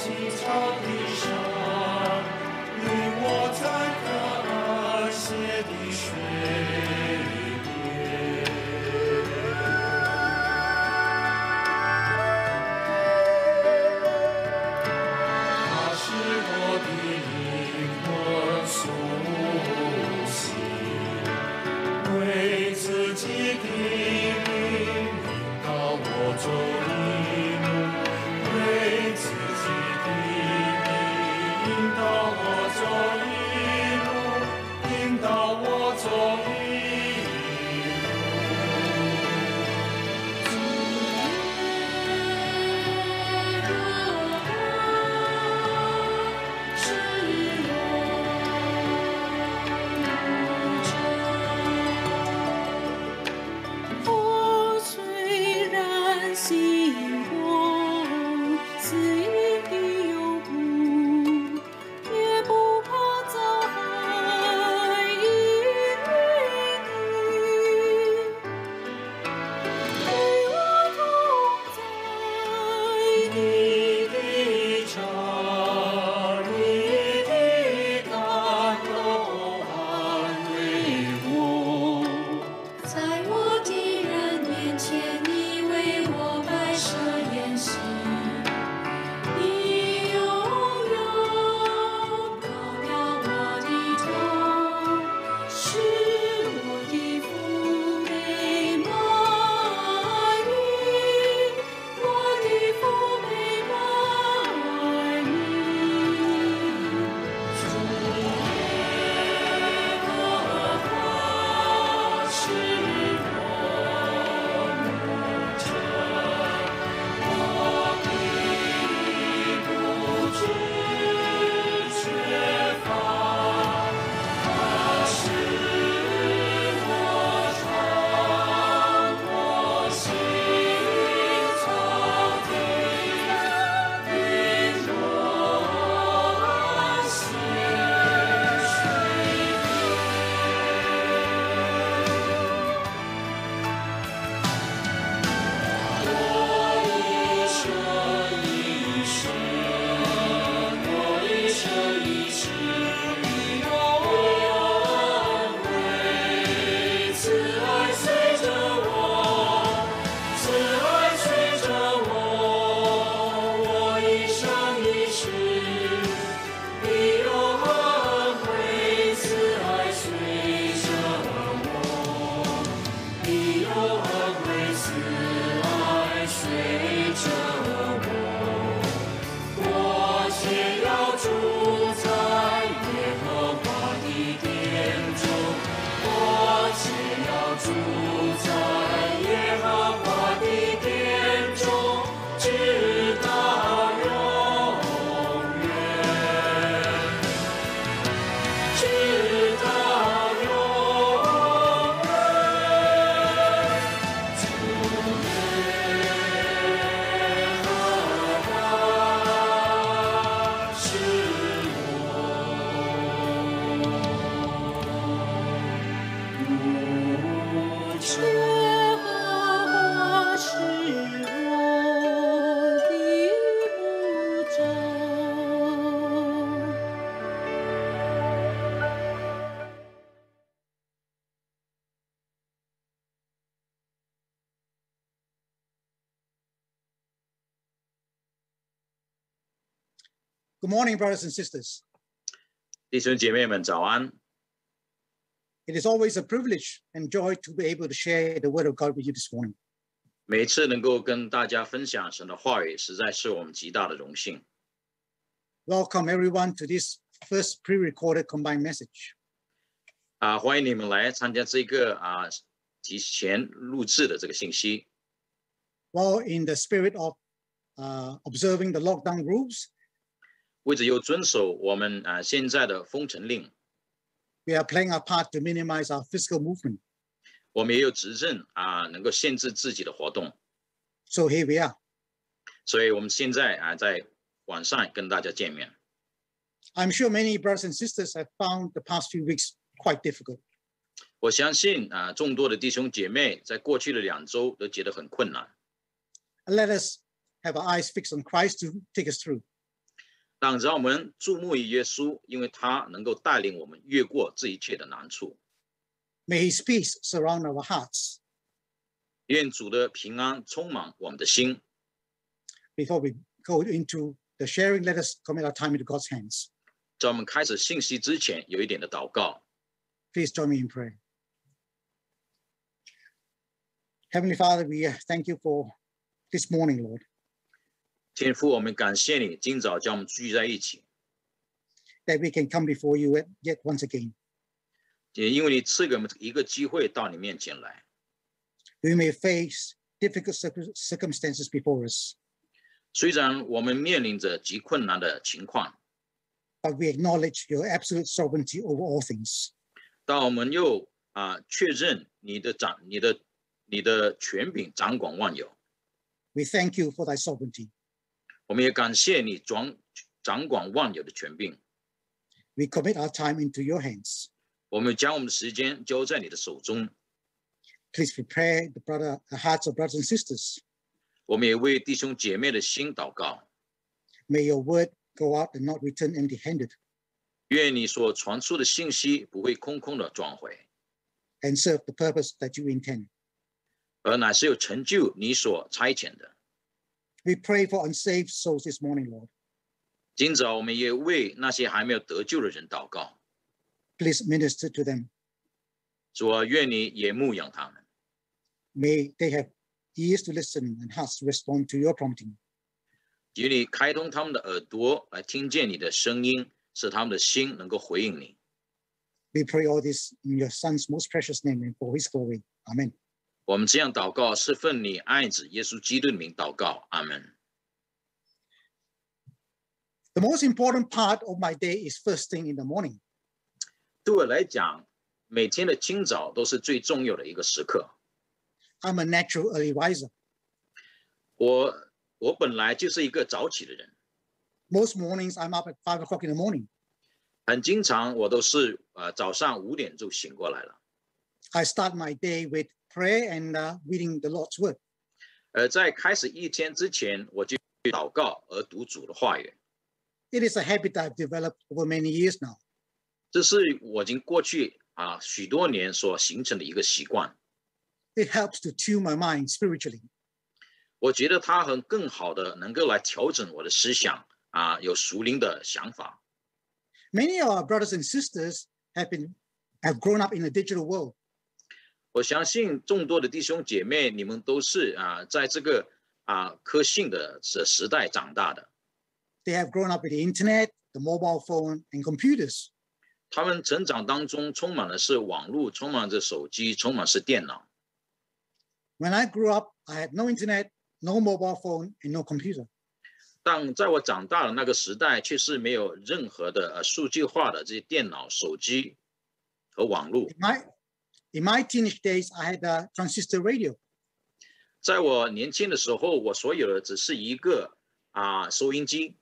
Good morning, brothers and sisters. 弟兄姐妹们早安。 It is always a privilege and joy to be able to share the word of God with you this morning. 每次能够跟大家分享神的话语，实在是我们极大的荣幸。 Welcome everyone to this first pre-recorded combined message. 欢迎你们来参加这个提前录制的这个信息。 Well, in the spirit of observing the lockdown rules, 为着又遵守我们现在的封城令， we are playing our part to minimize our physical movement. 我们也有执政能够限制自己的活动。 So here we are. 所以我们现在在网上跟大家见面。 I'm sure many brothers and sisters have found the past few weeks quite difficult. 我相信众多的弟兄姐妹在过去的2周都觉得很困难。 Let us have our eyes fixed on Christ to take us through. 让我们注目于耶稣，因为他能够带领我们越过这一切的难处。 May his peace surround our hearts. 愿主的平安充满我们的心。 Before we go into the sharing, let us commit our time into God's hands. 在我们开始信息之前，有一点的祷告。 Please join me in prayer. Heavenly Father, we thank you for this morning, Lord. 天父，我们感谢你，今早将我们聚在一起， That we can come before you yet once again. 也因为你赐给我们一个机会到你面前来。 We may face difficult circumstances before us, 虽然我们面临着极困难的情况， but we acknowledge your absolute sovereignty over all things. 但我们又确认你的权柄掌管万有。 We thank you for thy sovereignty. 我们也感谢你掌管万有的权柄。 We commit our time into your hands. 我们将我们的时间交在你的手中。 Please prepare the hearts of brothers and sisters. 我们也为弟兄姐妹的心祷告。 May your word go out and not return empty-handed, 愿你所传出的信息不会空空的转回， and serve the purpose that you intend. 而乃是有成就你所差遣的。 We pray for unsaved souls this morning, Lord. 今早我们也为那些还没有得救的人祷告。 Please minister to them. 主啊，愿你也牧养他们， May they have ears to listen and hearts to respond to your prompting. 愿你开通他们的耳朵来听见你的声音，使他们的心能够回应你。 We pray all this in your Son's most precious name and for his glory. Amen. 我们这样祷告，是奉你爱子耶稣基督的名祷告，阿门。 The most important part of my day is first thing in the morning. 对我来讲，每天的清早都是最重要的一个时刻。 I'm a natural early riser. 我本来就是一个早起的人， Most mornings I'm up at 5 o'clock in the morning. 很经常我都是早上5点就醒过来了。 I start my day with prayer and reading the Lord's word. 在开始一天之前，我就祷告而读主的话语。 It is a habit that I've developed over many years now. 这是我已经过去许多年所形成的一个习惯。 It helps to tune my mind spiritually. 我觉得它更好的能够来调整我的思想有属灵的想法。 Many of our brothers and sisters have grown up in a digital world. 我相信众多的弟兄姐妹，你们都是在这个科信的时代长大的。 They have grown up with the internet, the mobile phone, and computers. 他们成长当中充满的是网络，充满着手机，充满是电脑。 When I grew up, I had no internet, no mobile phone, and no computer. 但在我长大的那个时代，却是没有任何的数据化的这些电脑、手机和网络。 In my teenage days, I had a transistor radio. 在我年轻的时候，我所有的只是一个收音机。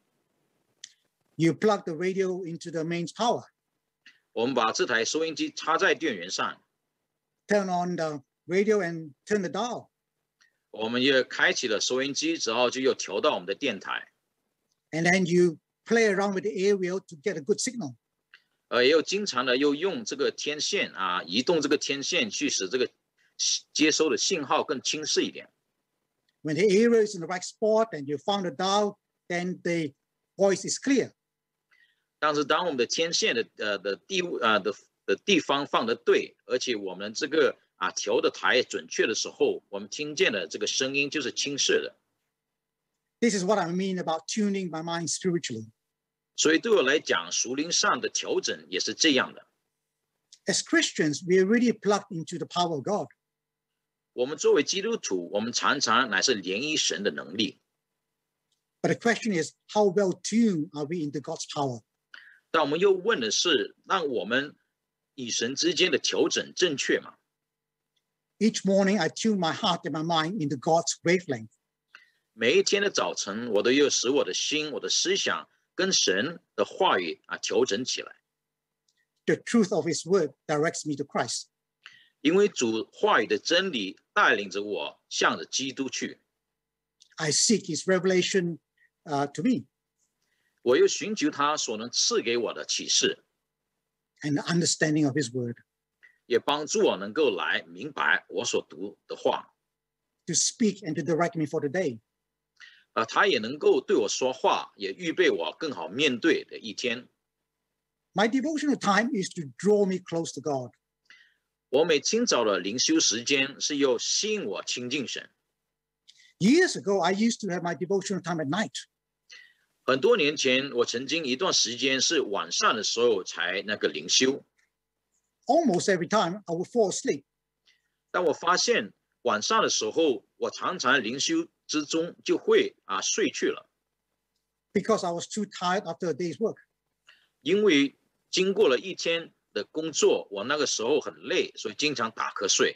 You plug the radio into the mains power, 我们把这台收音机插在电源上， turn on the radio and turn the dial. 我们也开启了收音机之后，就又调到我们的电台。 And then you play around with the aerial to get a good signal. 也有经常的又用这个天线移动这个天线，去使这个接收的信号更清晰一点。 When the aerial is in the right spot and you found the dial, then the voice is clear. 但是当我们的天线的地方放得对，而且我们这个调的台准确的时候，我们听见的这个声音就是清晰的。 This is what I mean about tuning my mind spiritually. 所以对我来讲，属灵上的调整也是这样的。 As Christians, we are really plugged into the power of God. 我们作为基督徒，我们常常乃是联谊神的能力。 But the question is, how well tuned are we into God's power? 但我们又问的是，让我们与神之间的调整正确吗？ Each morning, I tune my heart and my mind into God's wavelength. 每一天的早晨，我都要使我的心、我的思想跟神的话语调整起来。 The truth of His word directs me to Christ. 因为主话语的真理带领着我向着基督去。 I seek His revelation to me. 我又寻求他所能赐给我的启示， and the understanding of his word 也帮助我能够来明白我所读的话。 to speak and to direct me for the day. 他也能够对我说话，也预备我更好面对的一天。 My devotional time is to draw me close to God. 我每清早的灵修时间是要吸引我亲近神。 Years ago, I used to have my devotional time at night. 很多年前，我曾经一段时间是晚上的时候才那个灵修， Almost every time, I would fall asleep 但我发现晚上的时候，我常常灵修之中就会睡去了， because I was too tired after a day's work. 因为经过了一天的工作，我那个时候很累，所以经常打瞌睡。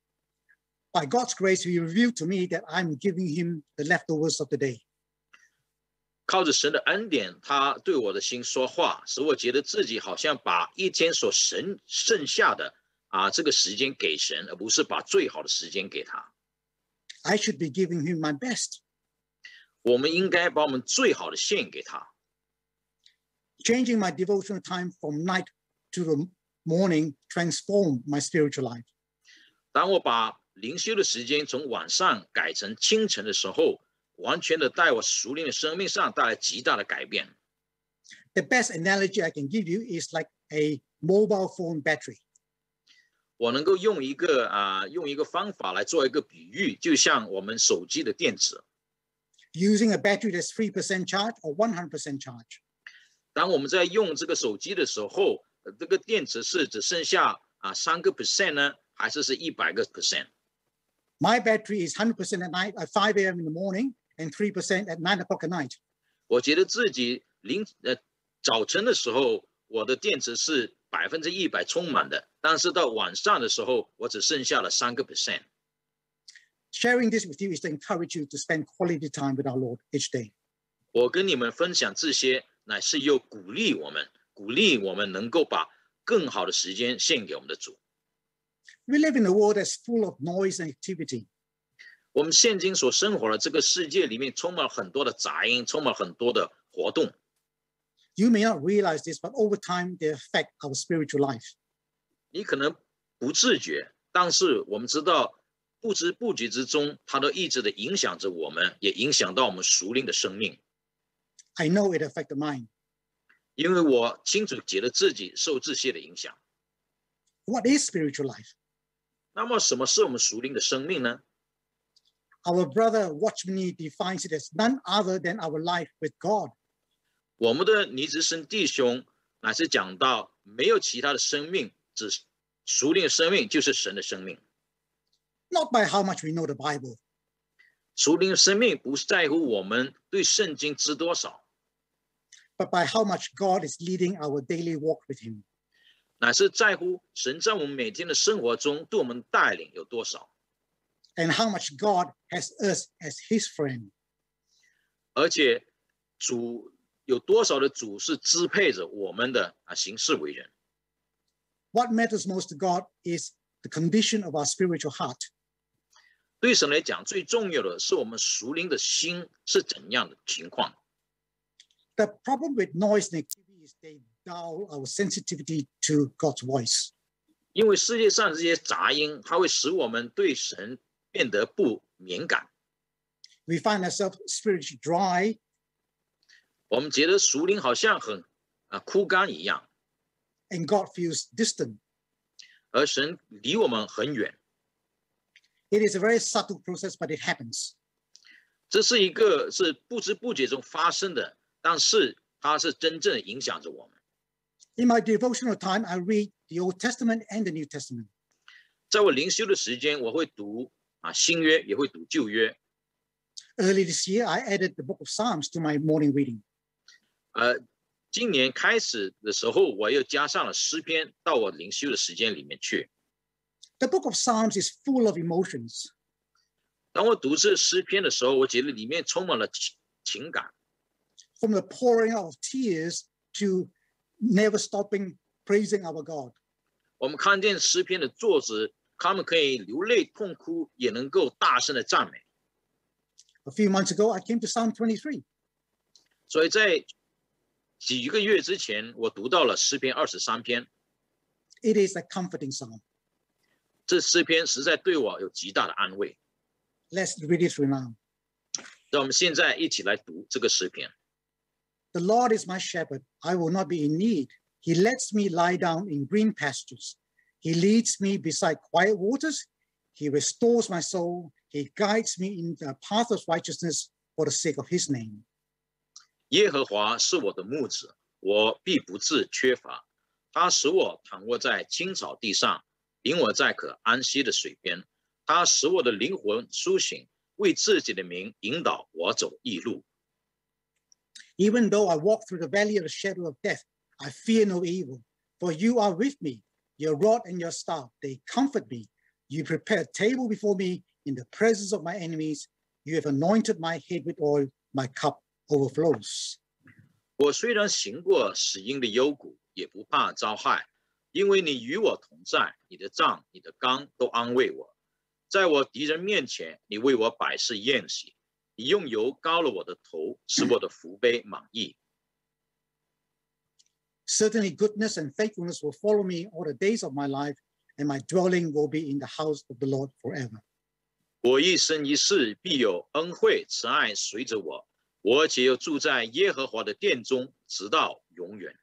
By God's grace, He revealed to me that I'm giving Him the leftovers of the day. 靠着神的恩典，他对我的心说话，使我觉得自己好像把一天所剩下的这个时间给神，而不是把最好的时间给他。 I should be giving Him my best. 我们应该把我们最好的献给他。 Changing my devotional time from night to the morning transformed my spiritual life. 当我把灵修的时间从晚上改成清晨的时候，完全的在我属灵的生命上带来极大的改变。 The best analogy I can give you is like a mobile phone battery. 我能够用一个方法来做一个比喻，就像我们手机的电池。 Using a battery that's 3% charge or 100% charge. 当我们在用这个手机的时候，这个电池是只剩下3% 呢，还是100%？ My battery is 100% at night at 5 a.m. in the morning and 3% at 9 o'clock at night. 我觉得自己早晨的时候，我的电池是100%充满的，但是到晚上的时候，我只剩下了3%。 Sharing this with you is to encourage you to spend quality time with our Lord each day. 我跟你们分享这些，乃是又鼓励我们能够把更好的时间献给我们的主。 We live in a world that's full of noise and activity. 我们现今所生活的这个世界里面，充满了很多的杂音，充满了很多的活动。 You may not realize this, but over time, they affect our spiritual life. 你可能不自觉，但是我们知道，不知不觉之中，它都一直的影响着我们，也影响到我们属灵的生命。 I know it affected mine. 因为我清楚觉得自己受这些的影响。 What is spiritual life? 那么，什么是我们属灵的生命呢？ Our brother Watchman defines it as none other than our life with God. 我们的尼子生弟兄乃是讲到，没有其他的生命，只属灵的生命就是神的生命。 Not by how much we know the Bible, 属灵的生命不是在乎我们对圣经知多少， but by how much God is leading our daily walk with Him. 乃是在乎神在我们每天的生活中对我们带领有多少， And how much God has us as His friend. 而且主有多少的主是支配着我们的行事为人。 What matters most to God is the condition of our spiritual heart. 对神来讲，最重要的是我们属灵的心是怎样的情况。 The problem with noise and activity is they dull our sensitivity to God's voice. 因为世界上这些杂音，它会使我们对神变得不敏感。 We find ourselves spiritually dry, 我们觉得属灵好像很枯干一样， and God feels distant. 而神离我们很远。 It is a very subtle process, but it happens. 这是一个是不知不觉中发生的，但是它是真正影响着我们。 In my devotional time, I read the Old Testament and the New Testament. 在我灵修的时间，我会读新约，也会读旧约。 Early this year, I added the book of Psalms to my morning reading. 今年开始的时候，我又加上了诗篇到我灵修的时间里面去。 The book of Psalms is full of emotions. 当我读这诗篇的时候，我觉得里面充满了情感， From the pouring out of tears to never stopping praising our God. 我们看见诗篇的作者，他们可以流泪痛哭，也能够大声的赞美。 A few months ago, I came to Psalm 23. 所以在几个月之前，我读到了诗篇23篇， It is a comforting psalm. 这诗篇实在对我有极大的安慰。 Let's read it through now. 让我们现在一起来读这个诗篇。 The Lord is my shepherd, I will not be in need. He lets me lie down in green pastures. He leads me beside quiet waters. He restores my soul. He guides me in the path of righteousness for the sake of his name. 耶和华是我的牧者，我必不致缺乏。他使我躺卧在青草地上，领我在可安息的水边。他使我的灵魂苏醒，为自己的名引导我走义路。 Even though I walk through the valley of the shadow of death, I fear no evil, for you are with me. Your rod and your staff, they comfort me. You prepare a table before me in the presence of my enemies. You have anointed my head with oil. My cup overflows. 我虽然行过死荫的幽谷，也不怕遭害，因为你与我同在，你的杖、你的竿都安慰我。在我敌人面前，你为我摆设宴席，你用油膏了我的头，使我的福杯满溢。 Certainly goodness and faithfulness will follow me all the days of my life, and my dwelling will be in the house of the Lord forever. 我一生一世必有恩惠慈爱随着我，我且又住在耶和华的殿中，直到永远。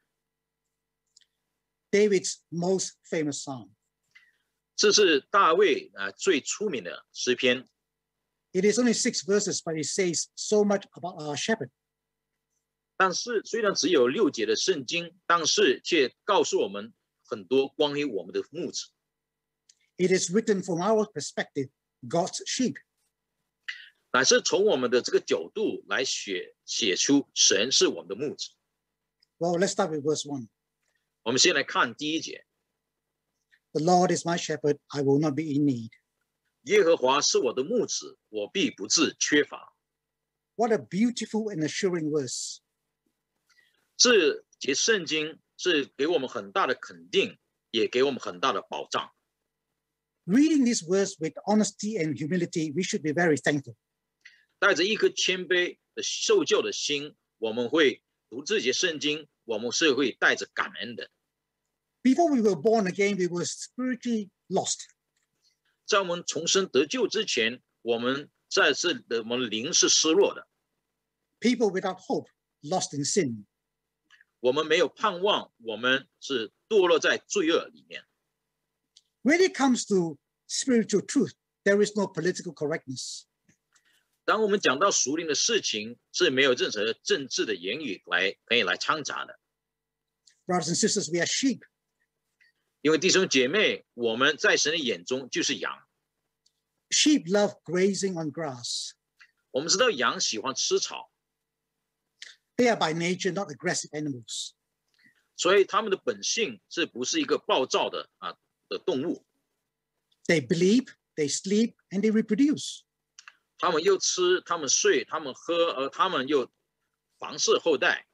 David's most famous psalm. 这是大卫最出名的诗篇。 It is only 6 verses, but it says so much about our shepherd. 但是虽然只有6节的圣经，但是却告诉我们很多关于我们的牧者。 It is written from our perspective, God's sheep. 乃是从我们的这个角度来写出神是我们的牧者。 Well, let's start with verse 1. 我们先来看第1节。 The Lord is my shepherd, I will not be in need. 耶和华是我的牧者，我必不致缺乏。 What a beautiful and assuring verse. 这节圣经是给我们很大的肯定，也给我们很大的保障。 Reading this verse with honesty and humility, we should be very thankful. 带着一颗谦卑的受教的心，我们会读这节圣经，我们是会带着感恩的。 Before we were born again, we were spiritually lost. 在我们重生得救之前，我们我们的灵是失落的， People without hope, lost in sin. 我们没有盼望，我们是堕落在罪恶里面。 When it comes to spiritual truth, there is no political correctness. 当我们讲到属灵的事情，是没有任何政治的言语可以来掺杂的。 Brothers and sisters, we are sheep. 因为弟兄姐妹，我们在神的眼中就是羊。 Sheep love grazing on grass. 我们知道羊喜欢吃草， They are by nature not aggressive animals. 所以它们的本性是不是一个暴躁的动物？ They believe, they sleep, and they reproduce. 它们又吃，它们睡，它们喝，而它们又繁殖后代。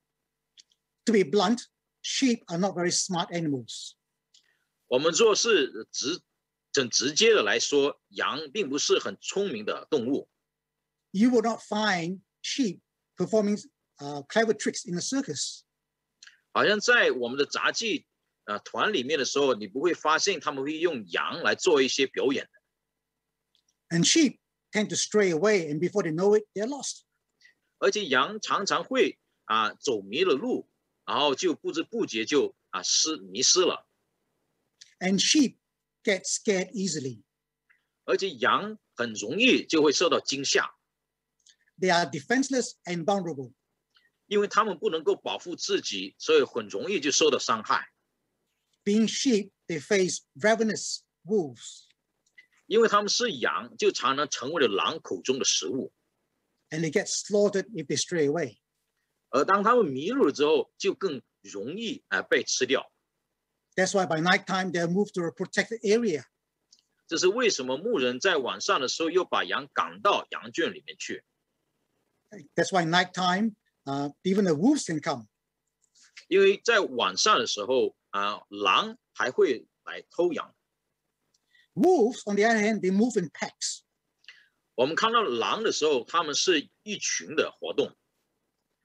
To be blunt, sheep are not very smart animals. 我们若是很直接的来说，羊并不是很聪明的动物。 You will not find sheep performing clever tricks in a circus. 好像在我们的杂技团里面的时候，你不会发现他们会用羊来做一些表演的。 And sheep tend to stray away, and before they know it, they're lost. 而且羊常常会走迷了路，然后就不知不觉就迷失了。 And sheep get scared easily. 而且羊很容易就会受到惊吓， They are defenseless and vulnerable. 因为他们不能够保护自己，所以很容易就受到伤害。 Being sheep, they face ravenous wolves. 因为他们是羊，就常常成为了狼口中的食物。 And they get slaughtered if they stray away. 而当他们迷路了之后，就更容易被吃掉。 That's why by nighttime, they're moved to a protected area. 这是为什么牧人在晚上的时候又把羊赶到羊圈里面去。 That's why nighttime, even the wolves can come. 因为在晚上的时候狼还会来偷羊。 Wolves, on the other hand, they move in packs. 我们看到狼的时候，他们是一群的活动。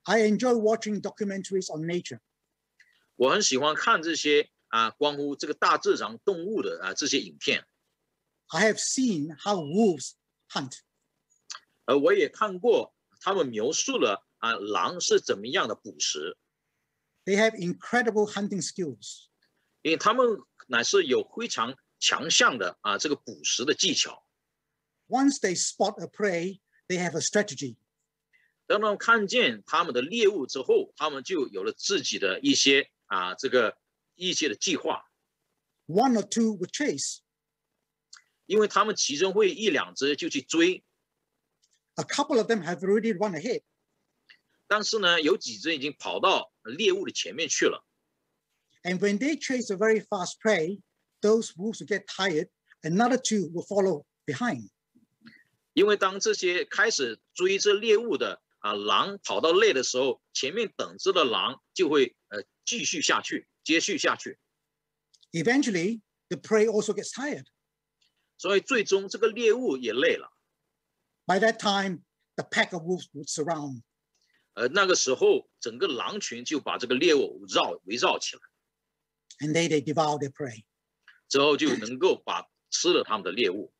I enjoy watching documentaries on nature. 我很喜欢看这些关乎这个大自然动物的这些影片。 I have seen how wolves hunt. 我也看过他们描述了狼是怎么样的捕食。 They have incredible hunting skills. 因为他们乃是有非常强项的这个捕食的技巧。 Once they spot a prey, they have a strategy. 当他们看见他们的猎物之后，他们就有了自己的一些一些的计划。 One or two would chase. 因为他们其中会一两只就去追。 A couple of them have already run ahead. 但是呢，有几只已经跑到猎物的前面去了。 And when they chase a very fast prey, those wolves will get tired. Another two will follow behind. 因为当这些开始追着猎物的狼跑到累的时候，前面等着的狼就会继续下去，接续下去。 Eventually, the prey also gets tired. 所以最终这个猎物也累了。 By that time, the pack of wolves would surround. 那个时候，整个狼群就把这个猎物围绕起来。 And they devour their prey. 之后就能够吃了他们的猎物。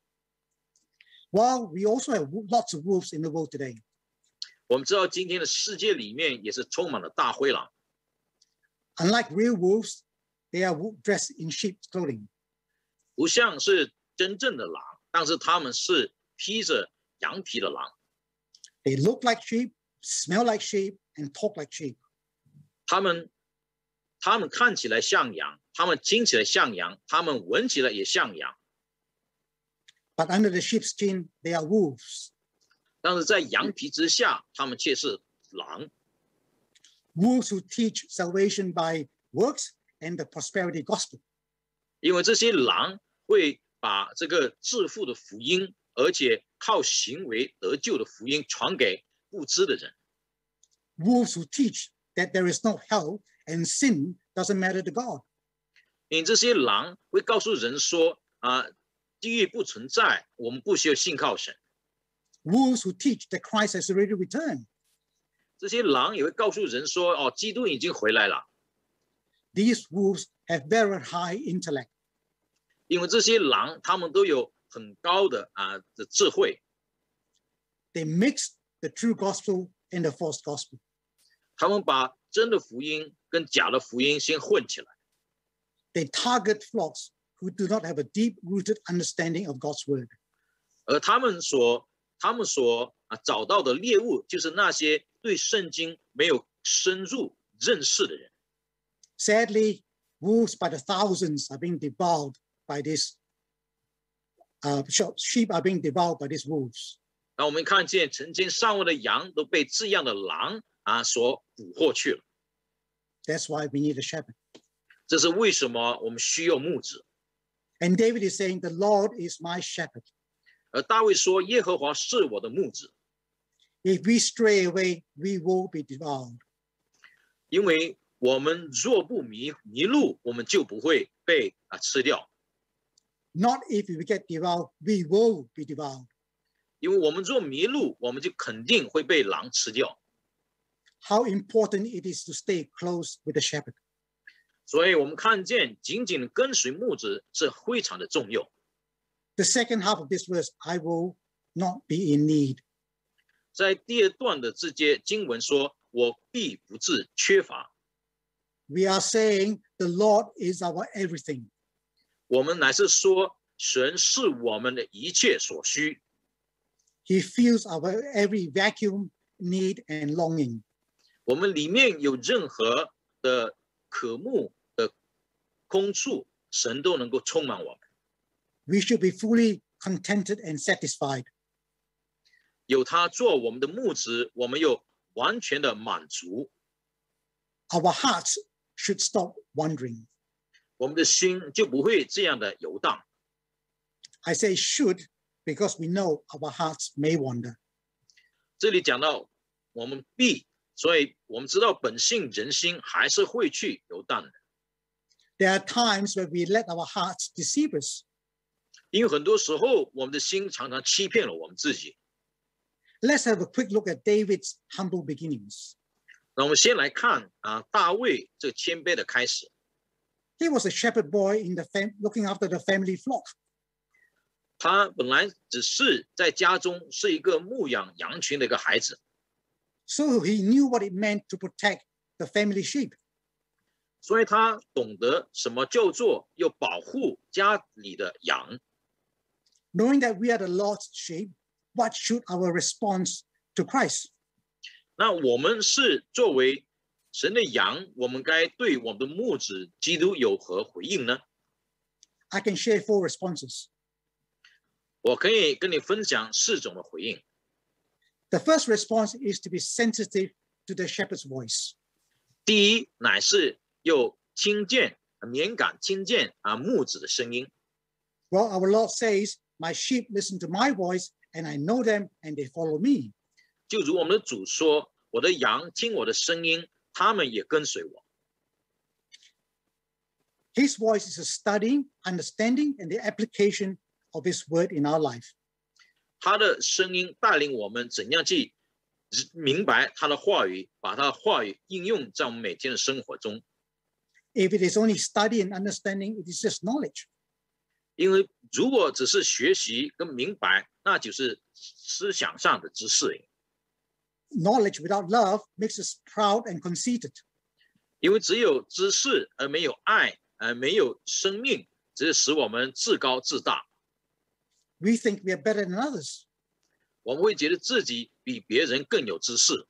Well, we also have lots of wolves in the world today. 我们知道今天的世界里面也是充满了大灰狼。 Unlike real wolves, they are dressed in sheep's clothing. 不像是真正的狼，但是他们是披着羊皮的狼。 They look like sheep, smell like sheep, and talk like sheep. 他们看起来像羊，他们听起来像羊，他们闻起来也像羊。 But under the sheep's skin, they are wolves. 但是在羊皮之下，他们却是狼。 Wolves who teach salvation by works and the prosperity gospel. 因为这些狼会把这个致富的福音，而且靠行为得救的福音传给不知的人。 Wolves who teach that there is no hell and sin doesn't matter to God. 因为这些狼会告诉人说地狱不存在，我们不需要信靠神。 Wolves who teach that Christ has already returned. 这些狼也会告诉人说，基督已经回来了。 These wolves have very high intellect. 因为这些狼，他们都有很高的智慧。 They mix the true gospel and the false gospel. 他们把真的福音跟假的福音先混起来。 They target flocks who do not have a deep-rooted understanding of God's word. 而他们所找到的猎物，就是那些对圣经没有深入认识的人。 Sadly, wolves by the thousands are being devoured by this. Sheep are being devoured by these wolves. 那我们看见成千上万的羊都被这样的狼所捕获去了。 That's why we need a shepherd. 这是为什么我们需要牧者。 And David is saying, "The Lord is my shepherd." 而大卫说：“耶和华是我的牧者。” If we stray away, we will be devoured. 因为我们若不迷路，我们就不会被吃掉。 Not if we get devoured, we will be devoured. 因为我们若迷路，我们就肯定会被狼吃掉。 How important it is to stay close with the shepherd. 所以我们看见紧紧跟随牧者是非常的重要。 The second half of this verse, I will not be in need. 在第二段的这节经文说：“我必不致缺乏。” We are saying the Lord is our everything. 我们乃是说，神是我们的一切所需。 He fills our every vacuum, need, and longing. 我们里面有任何的渴慕的空处，神都能够充满我们。 We should be fully contented and satisfied. 有他做我们的牧者，我们有完全的满足。 Our hearts should stop wandering. 我们的心就不会这样的游荡。 I say should because we know our hearts may wander. 这里讲到我们必，所以我们知道本性人心还是会去游荡的。 There are times where we let our hearts deceive us. 因为很多时候我们的心常常欺骗了我们自己。 Let's have a quick look at David's humble beginnings. 那我们先来看大卫这个谦卑的开始。 He was a shepherd boy in the looking after the family flock. 他本来只是在家中是一个牧养羊群的一个孩子， So he knew what it meant to protect the family sheep. 所以他懂得什么叫做要保护家里的羊。 Knowing that we are the Lord's sheep, what should our response to Christ? 那我们是作为神的羊，我们该对我们的牧者基督有何回应呢？ I can share 4 responses. 我可以跟你分享4种的回应。 The first response is to be sensitive to the shepherd's voice. 第一，乃是要听见、敏感听见牧者的声音。 Well, our Lord says, my sheep listen to my voice, and I know them, and they follow me. 就如我们的主说：“我的羊听我的声音，他们也跟随我。” His voice is a studying, understanding, and the application of his word in our life. 他的声音带领我们怎样去明白他的话语，把他的话语应用在我们每天的生活中。 If it is only study and understanding, it is just knowledge. 因为如果只是学习跟明白，那就是思想上的知识。 Knowledge without love makes us proud and conceited. 因为只有知识而没有爱，没有生命，只是使我们自高自大。 We think we are better than others. 我们会觉得自己比别人更有知识。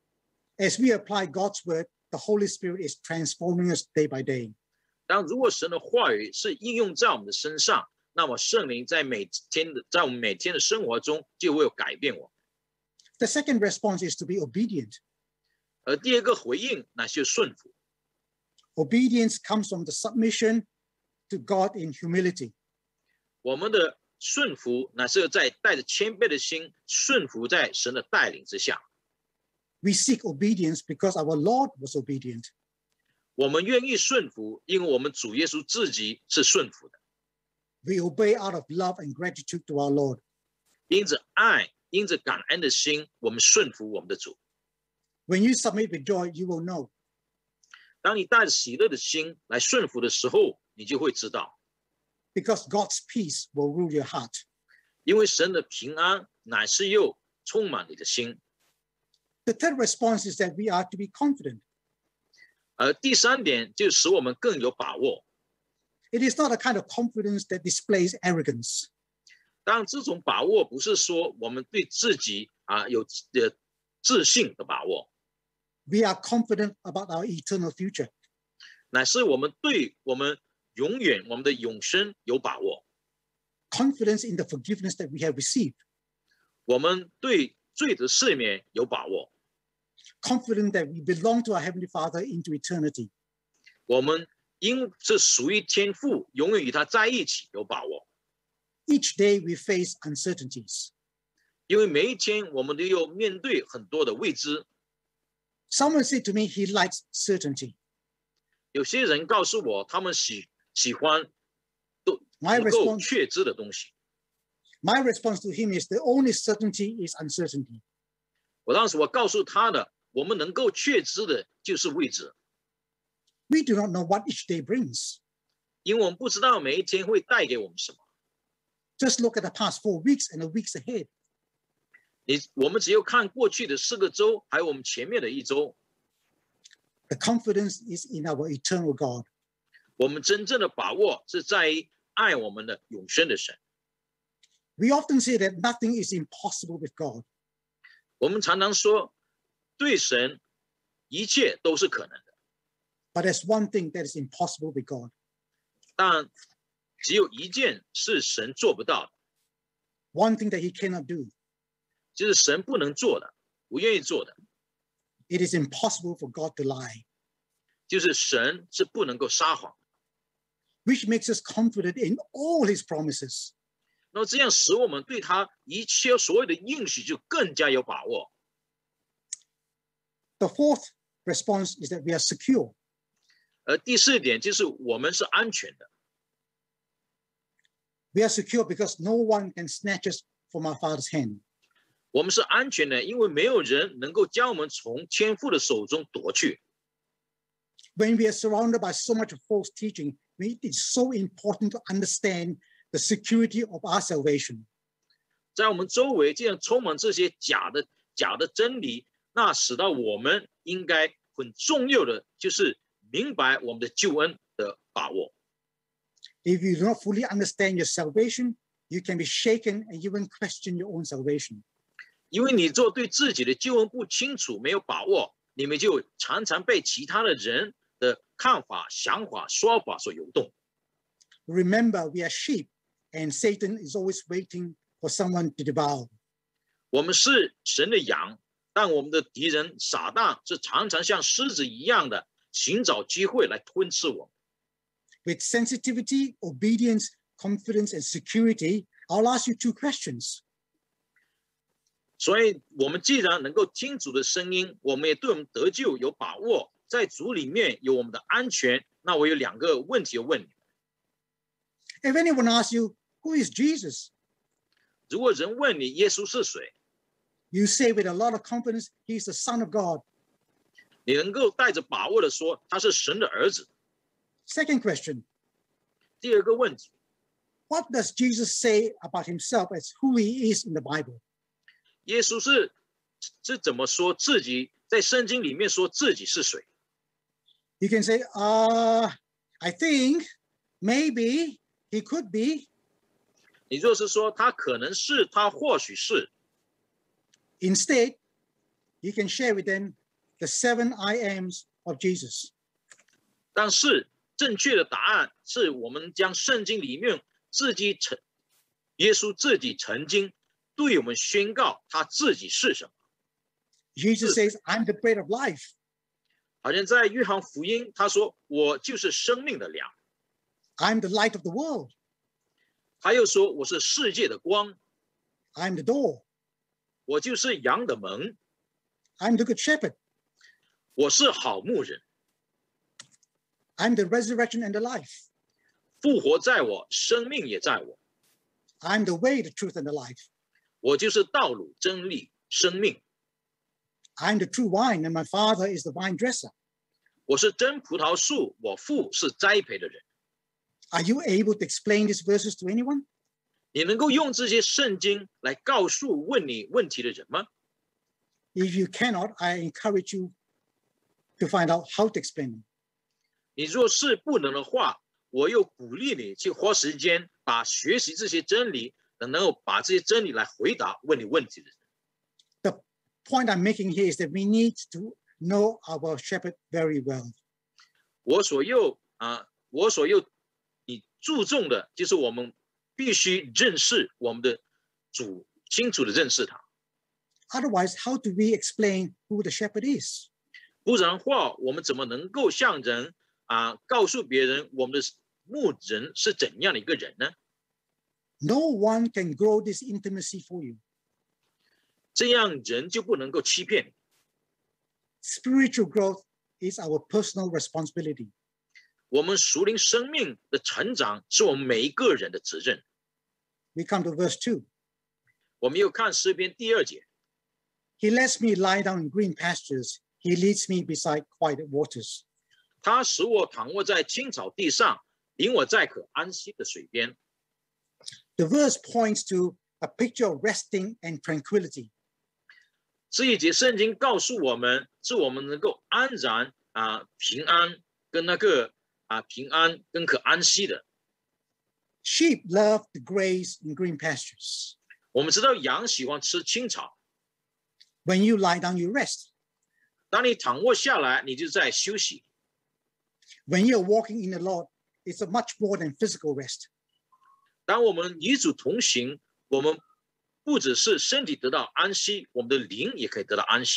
As we apply God's word, the Holy Spirit is transforming us day by day. 当如果神的话语是应用在我们的身上，那么圣灵在我们每天的生活中就会有改变我。 The second response is to be obedient. 而第二个回应乃是顺服。 Obedience comes from the submission to God in humility. 我们的顺服乃是在带着谦卑的心顺服在神的带领之下。 We seek obedience because our Lord was obedient. 我们愿意顺服，因为我们主耶稣自己是顺服的。 We obey out of love and gratitude to our Lord. 因着爱，因着感恩的心，我们顺服我们的主。 When you submit with joy, you will know. 当你带着喜乐的心来顺服的时候，你就会知道， Because God's peace will rule your heart. 因为神的平安乃是又充满你的心。 The third response is that we are to be confident. 而第三点就使我们更有把握。 It is not a kind of confidence that displays arrogance. 当然，这种把握不是说我们对自己有自信的把握， We are confident about our eternal future. 乃是我们对我们的永生有把握。 Confidence in the forgiveness that we have received. 我们对罪的赦免有把握。 Confident that we belong to our Heavenly Father into eternity. 我们因是属于天父，永远与他在一起有把握。 Each day we face uncertainties. 因为每一天我们都要面对很多的未知。 Someone said to me he likes certainty. 有些人告诉我，他们喜欢 My 能够 response, 确知的东西。 my response to him is the only certainty is uncertainty. 当时我告诉他的，我们能够确知的就是未知， We do not know what each day brings. 因为我们不知道每一天会带给我们什么。 Just look at the past 4 weeks and the weeks ahead. 我们只有看过去的4个周，还有我们前面的1周。 The confidence is in our eternal God. 我们真正的把握是在于爱我们的永生的神。 We often say that nothing is impossible with God. 我们常常说，对神一切都是可能的， But there's one thing that is impossible with God. 但只有一件是神做不到的， One thing that he cannot do. 就是神不能做的，不愿意做的， It is impossible for God to lie, 就是神是不能够撒谎。 which makes us confident in all his promises. 那么这样使我们对他一切所有的应许就更加有把握。 The fourth response is that we are secure. 而第4点就是我们是安全的， We are secure because no one can snatch us from our Father's hand. 我们是安全的，因为没有人能够将我们从天父的手中夺去。 When we are surrounded by so much false teaching, it is so important to understand the security of our salvation. 在我们周围这样充满这些假的真理，那使到我们应该很重要的就是明白我们的救恩的把握。 If you do not fully understand your salvation, you can be shaken and even question your own salvation. 因为你做对自己的救恩不清楚、没有把握，你们就常常被其他的人的看法、想法、说法所游动。 Remember, we are sheep, and Satan is always waiting for someone to devour. 我们是神的羊，但我们的敌人撒旦是常常像狮子一样的寻找机会来吞噬我们。 With sensitivity, obedience, confidence, and security, I'll ask you 2 questions. 所以，我们既然能够听主的声音，我们也对我们得救有把握，在主里面有我们的安全。那我有2个问题要问你。 If anyone asks you, who is Jesus? 如果人问你耶稣是谁， You say with a lot of confidence, he is the Son of God. 你能够带着把握的说他是神的儿子。 Second question, 第2个问题， what does Jesus say about himself as who he is in the Bible? 耶稣是怎么说自己在圣经里面说自己是谁？ You can say, I think, maybe, he could be. 你若是说他可能是，他或许是， Instead, you can share with them the 7 I ams of Jesus. 但是正确的答案是我们将圣经里面耶稣自己曾经对我们宣告他自己是什么。 Jesus says, I'm the bread of life. 好像在约翰福音他说我就是生命的粮， I'm the light of the world. 他又说我是世界的光， I'm the door. 我就是羊的门， I'm the good shepherd. 我是好牧人， I'm the resurrection and the life. 复活在我，生命也在我， I'm the way, the truth, and the life. 我就是道路、真理、生命， I'm the true vine, and my Father is the vine dresser. 我是真葡萄树，我父是栽培的人。 Are you able to explain these verses to anyone? 你能够用这些圣经来告诉问你问题的人吗？ If you cannot, I encourage you to find out how to explain them. 你若是不能的话，我又鼓励你去花时间把学习这些真理，能够把这些真理来回答问你问题的人。 The point I'm making here is that we need to know our shepherd very well. 我所要你注重的就是我们必须认识我们的主，清楚的认识他。 Otherwise, how do we explain who the shepherd is? 不然的话，我们怎么能够向人告诉别人我们的牧人是怎样的一个人呢？ No one can grow this intimacy for you. 这样人就不能够欺骗你。 Spiritual growth is our personal responsibility. 我们属灵生命的成长是我们每一个人的责任。 We come to verse 2. 我们又看诗篇第2节， He lets me lie down in green pastures. He leads me beside quiet waters. 他使我躺卧在青草地上，领我在可安息的水边。 The verse points to a picture of resting and tranquility. 这一节圣经告诉我们，是我们能够安然平安跟平安跟可安息的。 Sheep love to graze in green pastures. 我们知道羊喜欢吃青草， When you lie down, you rest. 当你躺卧下来，你就在休息。 When you're walking in the Lord, it's a much more than physical rest. 当我们与主同行，我们不只是身体得到安息，我们的灵也可以得到安息。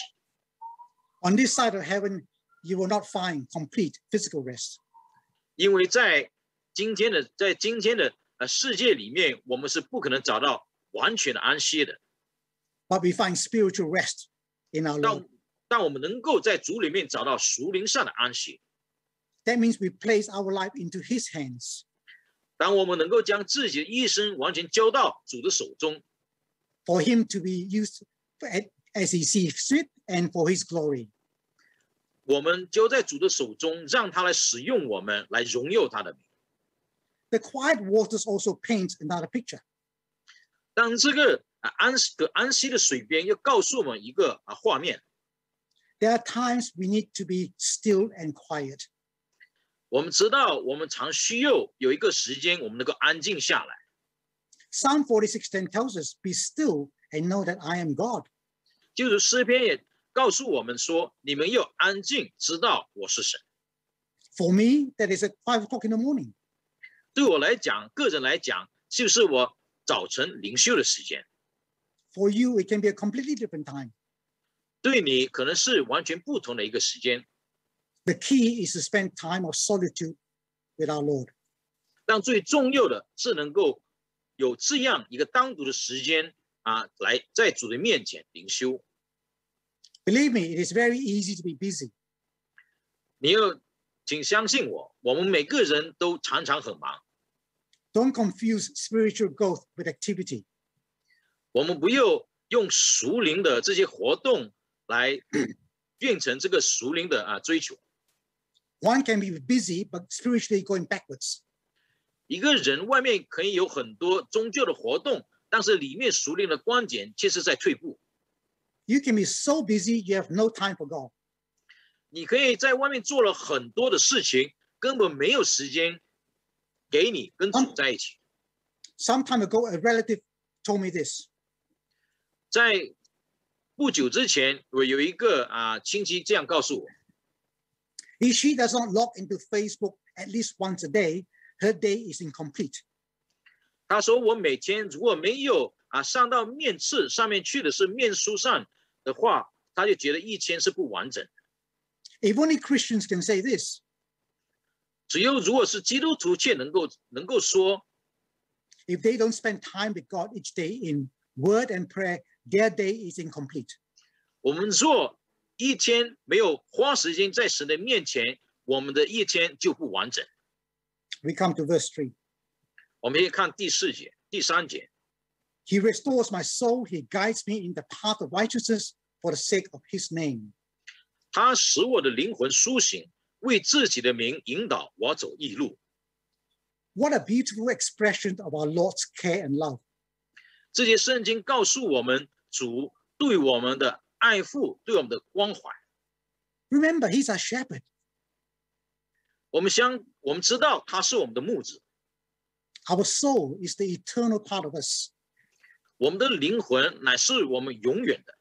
On this side of heaven, you will not find complete physical rest. 因为在今天的世界里面，我们是不可能找到完全的安息的。 But we find spiritual rest in our Lord. 但我们能够在主里面找到属灵上的安息。 That means we place our life into His hands. 当我们能够将自己的一生完全交到主的手中， For Him to be used as he sees fit and for his glory. 我们交在主的手中，让他来使用我们，来荣耀他的名。 The quiet waters also paint another picture. 当这个安息的水边，又告诉我们一个画面。 There are times we need to be still and quiet. 我们知道，我们常需要有一个时间，我们能够安静下来。 Psalm 46:10 tells us, "Be still and know that I am God." 就是诗篇也告诉我们说，你们要安静，知道我是神。 For me, that is at 5 o'clock in the morning. 对我来讲，个人来讲，就是我早晨灵修的时间。 For you, it can be a completely different time. 对你可能是完全不同的一个时间。 The key is to spend time of solitude with our Lord. 但最重要的是能够有这样一个单独的时间来在主的面前灵修。 Believe me, it is very easy to be busy. 你要请相信我，我们每个人都常常很忙。 Don't confuse spiritual growth with activity. 我们不要用属灵的这些活动来变成这个属灵的追求。 One can be busy, but spiritually going backwards. 一个人外面可以有很多宗教的活动，但是里面属灵的观点却是在退步。 You can be so busy, you have no time for God. 你可以在外面做了很多的事情，根本没有时间给你跟主在一起。 Some time ago, a relative told me this. 在不久之前，我有一个亲戚这样告诉我。 If she does not log into Facebook at least once a day, her day is incomplete. 他说我每天如果没有上到面册上面去的是面书上的话，他就觉得一天是不完整。 If only Christians can say this. 只有如果是基督徒却能够说 If they don't spend time with God each day in word and prayer, their day is incomplete. 我们若一天没有花时间在神的面前，我们的一天就不完整。 We come to verse 3. 我们可以看第3节。 He restores my soul. He guides me in the path of righteousness for the sake of his name. 他使我的灵魂苏醒，为自己的名引导我走义路。 What a beautiful expression of our Lord's care and love. 这些圣经告诉我们主对我们的爱护，对我们的关怀。 Remember, he's our shepherd. 我们知道他是我们的牧者。 Our soul is the eternal part of us. 我们的灵魂乃是我们永远的。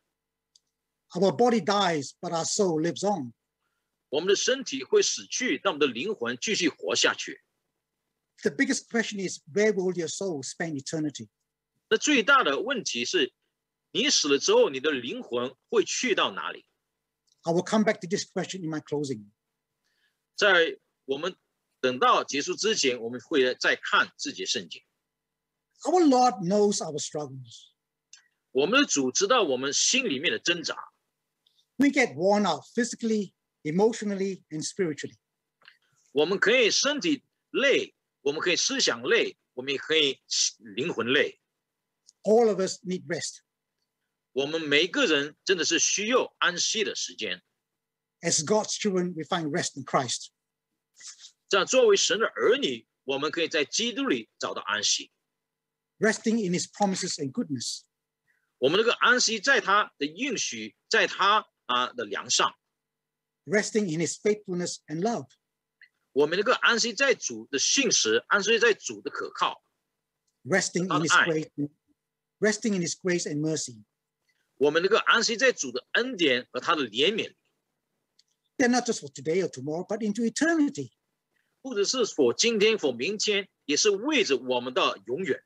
Our body dies, but our soul lives on. 我们的身体会死去，但我们的灵魂继续活下去。 The biggest question is, where will your soul spend eternity? 那最大的问题是，你死了之后，你的灵魂会去到哪里？ I will come back to this question in my closing. 在我们等到结束之前，我们会再看这节圣经。 Our Lord knows our struggles. 我们的主知道我们心里面的挣扎。 We get worn out physically, emotionally, and spiritually. 我们可以身体累，我们可以思想累，我们也可以灵魂累。 All of us need rest. 我们每个人真的是需要安息的时间。 As God's children, we find rest in Christ. 这样，作为神的儿女，我们可以在基督里找到安息。 Resting in his promises and goodness. 我们能够安息在他的应许，在他的良上。 Resting in his faithfulness and love. 我们能够安息在主的信实，安息在主的可靠。 Resting in his grace. Resting in his grace and mercy. 我们能够安息在主的恩典和他的怜悯里。 They're not just for today or tomorrow, but into eternity. 不只是for今天，for明天，也是为着我们的永远。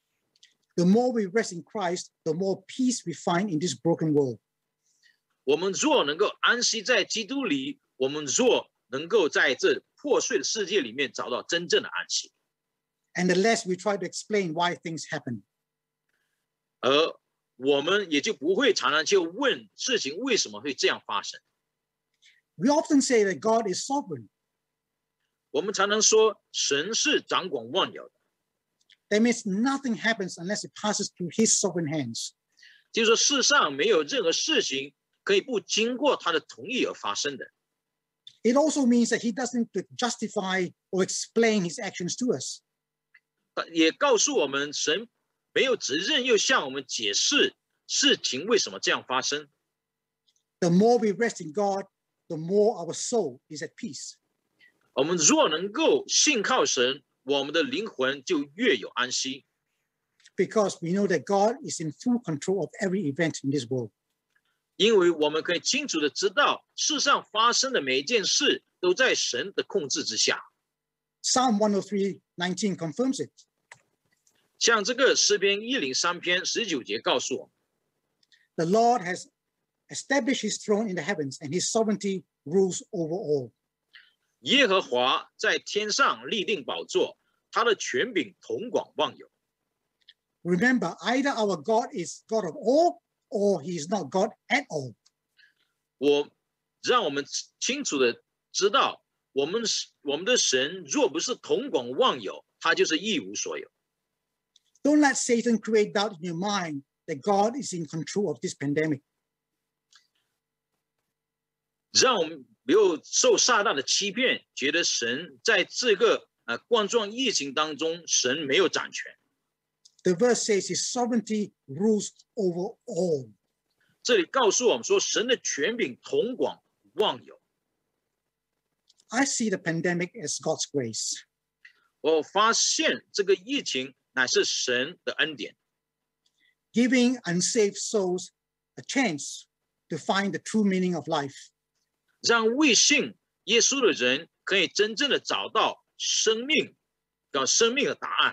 The more we rest in Christ, the more peace we find in this broken world. 我们若能够安息在基督里，我们若能够在这破碎的世界里面找到真正的安息。 And the less we try to explain why things happen. 而我们也就不会常常去问事情为什么会这样发生。 We often say that God is sovereign. 我们常常说神是掌管万有的。 That means nothing happens unless it passes through his sovereign hands. 就是说世上没有任何事情可以不经过他的同意而发生的。 It also means that he doesn't justify or explain his actions to us. 也告诉我们，神没有责任又向我们解释事情为什么这样发生。 The more we rest in God, the more our soul is at peace. 我们若能够信靠神，我们的灵魂就越有安息。 Because we know that God is in full control of every event in this world. 因为我们可以清楚的知道，世上发生的每一件事都在神的控制之下。 Psalm 103:19 confirms it. 像这个诗篇103篇19节告诉我们， The Lord has established his throne in the heavens, and his sovereignty rules over all. 耶和华在天上立定宝座，他的权柄统广万有。 Remember, either our God is God of all, or he is not God at all. 让我们清楚的知道，我们的神若不是统广万有，他就是一无所有。 Don't let Satan create doubt in your mind that God is in control of this pandemic. 让我们不要受撒旦的欺骗，觉得神在这个冠状疫情当中，神没有掌权。 The verse says his sovereignty rules over all. 这里告诉我们说，神的权柄统广万有。 I see the pandemic as God's grace. 我发现这个疫情乃是神的恩典， Giving unsaved souls a chance to find the true meaning of life. 让未信耶稣的人可以真正的找到生命的答案。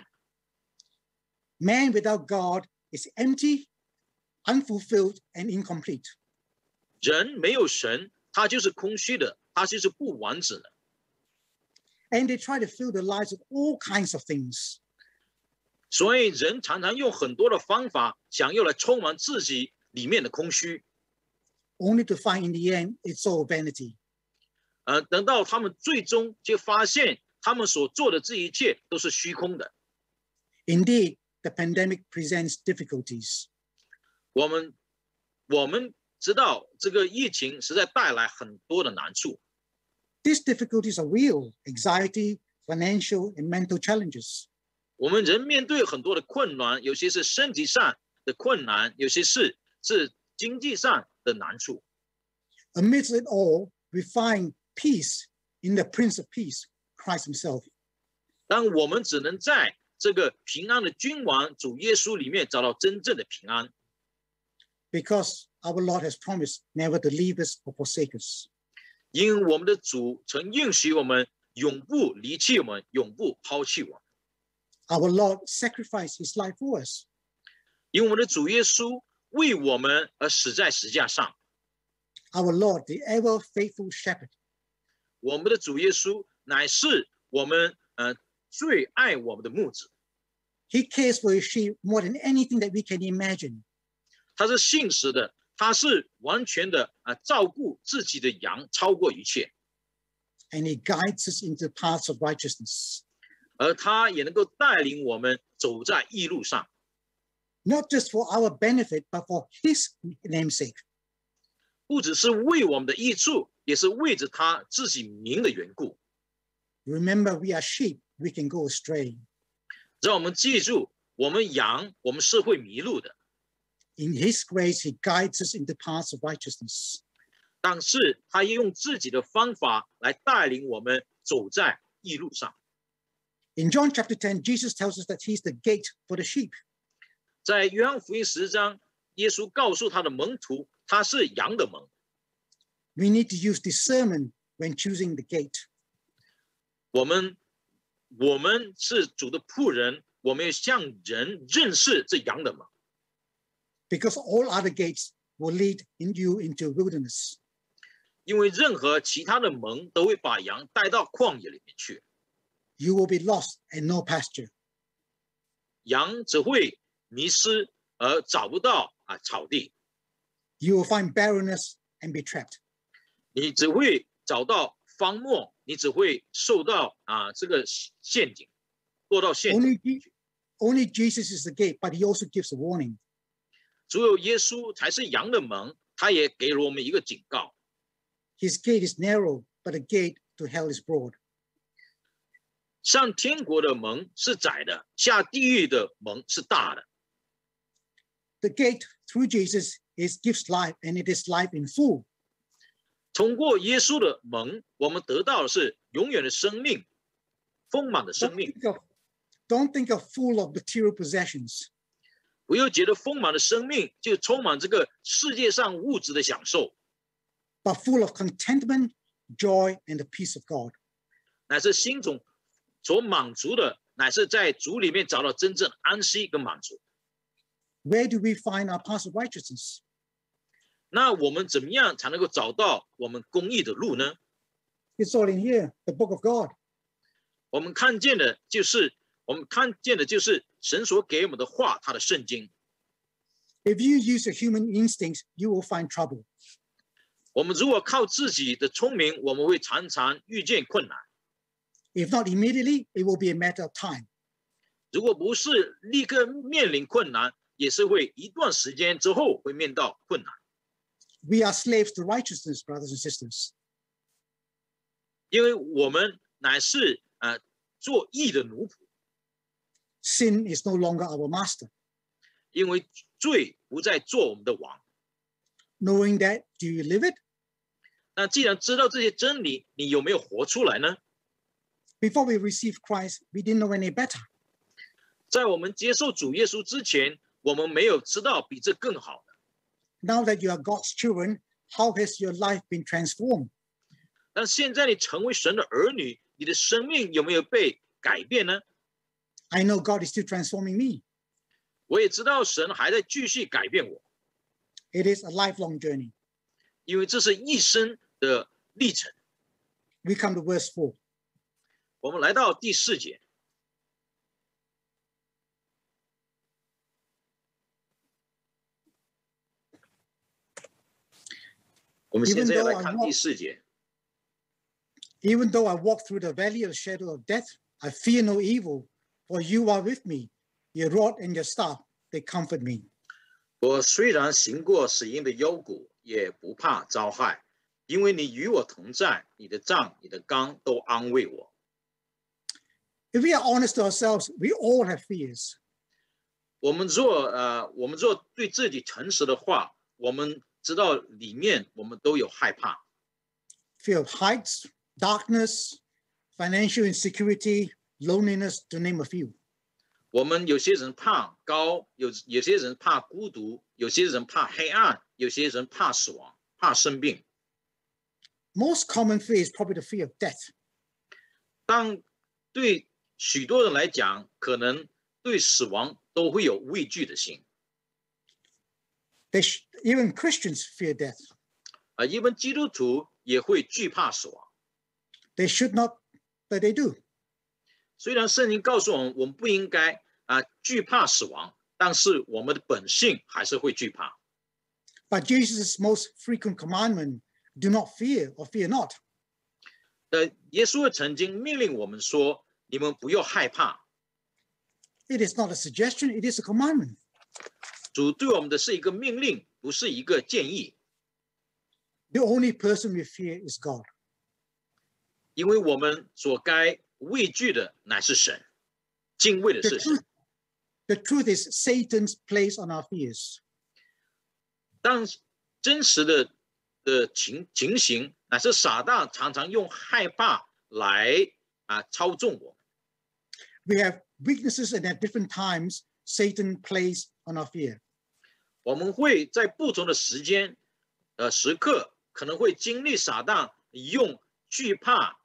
Man without God is empty, unfulfilled, and incomplete. 人没有神，他就是空虚的，他就是不完整的。 And they try to fill their lives with all kinds of things. 所以人常常用很多的方法，想要来充满自己里面的空虚。 Only to find in the end it's all vanity. 等到他们最终就发现，他们所做的这一切都是虚空的。 Indeed, the pandemic presents difficulties. 我们知道这个疫情实在带来很多的难处。 These difficulties are real: anxiety, financial, and mental challenges. 我们人面对很多的困难，有些是身体上的困难，有些是经济上的难处。 Amidst it all, we find peace in the Prince of Peace, Christ himself. 但我们只能在这个平安的君王主耶稣里面找到真正的平安。 Because our Lord has promised never to leave us or forsake us. 因为我们的主曾应许我们永不离弃我们，永不抛弃我们。 Our Lord sacrificed his life for us. 因为我们的主耶稣为我们而死在十字架上。 Our Lord, the ever faithful shepherd. 我们的主耶稣乃是我们最爱我们的牧者。 He cares for his sheep more than anything that we can imagine. 他是信实的，他是完全的照顾自己的羊，超过一切。 And he guides us into paths of righteousness. 而他也能够带领我们走在义路上。 Not just for our benefit, but for his namesake. 不只是为我们的益处，也是为着他自己名的缘故。 Remember, we are sheep, we can go astray. 让我们记住，我们羊，我们是会迷路的。 In his grace, he guides us into paths of righteousness. 但是他也用自己的方法来带领我们走在义路上。 In John chapter 10, Jesus tells us that he's the gate for the sheep. 在约翰福音10章，耶稣告诉他的门徒，他是羊的门。 We need to use discernment when choosing the gate. 我们是主的仆人，我们要向人认识这羊的门。 Because all other gates will lead you into wilderness. 因为任何其他的门都会把羊带到旷野里面去。 You will be lost and no pasture. 羊只会迷失而找不到草地。 You will find barrenness and be trapped. 你只会找到荒漠，你只会受到这个陷阱，落到陷阱。 Only Jesus is the gate, but he also gives a warning. 只有耶稣才是羊的门，他也给了我们一个警告。 His gate is narrow, but the gate to hell is broad. 上天国的门是窄的，下地狱的门是大的。 The gate through Jesus gives life, and it is life in full. 通过耶稣的门，我们得到的是永远的生命，丰满的生命。 Don't think of full of material possessions. 不要觉得丰满的生命就充满这个世界上物质的享受， but full of contentment, joy, and the peace of God. 乃是心中所满足的，乃是在主里面找到真正安息跟满足。 Where do we find our path of righteousness? 那我们怎么样才能够找到我们公义的路呢？ It's all in here, the book of God. 我们看见的就是神所给我们的话，他的圣经。 If you use your human instincts, you will find trouble. 我们如果靠自己的聪明，我们会常常遇见困难。 If not immediately, it will be a matter of time. 如果不是立刻面临困难，也是会一段时间之后会面到困难。 We are slaves to righteousness, brothers and sisters. 因为我们乃是做义的奴仆。 Sin is no longer our master. 因为罪不再做我们的王。 Knowing that, do you live it? 那既然知道这些真理，你有没有活出来呢？ Before we received Christ, we didn't know any better. 在我们接受主耶稣之前，我们没有知道比这更好的。 Now that you are God's children, how has your life been transformed? 但现在你成为神的儿女，你的生命有没有被改变呢？ I know God is still transforming me. 我也知道神还在继续改变我。 It is a lifelong journey. 因为这是一生的历程。 We come to verse 4. 我们来到第4节。我们现在来看第4节。 Even though I walk through the valley of the shadow of death, I fear no evil, for you are with me. Your rod and your staff, they comfort me. 我虽然行过死荫的幽谷，也不怕遭害，因为你与我同在，你的杖、你的竿都安慰我。 If we are honest to ourselves, we all have fears. 我们若对自己诚实的话，我们知道里面我们都有害怕。 Fear of heights, darkness, financial insecurity, loneliness, to name a few. 我们有些人怕高，有些人怕孤独，有些人怕黑暗，有些人怕死亡，怕生病。 Most common fear is probably the fear of death. 当对许多人来讲，可能对死亡都会有畏惧的心。 Even Christians fear death. 一般基督徒也会惧怕死亡。 They should not, but they do. 虽然圣经告诉我们，我们不应该惧怕死亡，但是我们的本性还是会惧怕。 But Jesus' most frequent commandment, do not fear or fear not. 耶稣曾经命令我们说：“你们不要害怕。” It is not a suggestion, it is a commandment. 主对我们的是一个命令，不是一个建议。 The only person we fear is God. 因为我们所该畏惧的乃是神，敬畏的是神。 The truth is Satan's place on our fears. 但真实的情形，乃是撒旦常常用害怕来操纵我们。 We have weaknesses, and at different times, Satan plays on our fear. 我们会在不同的时刻，可能会经历撒旦用惧怕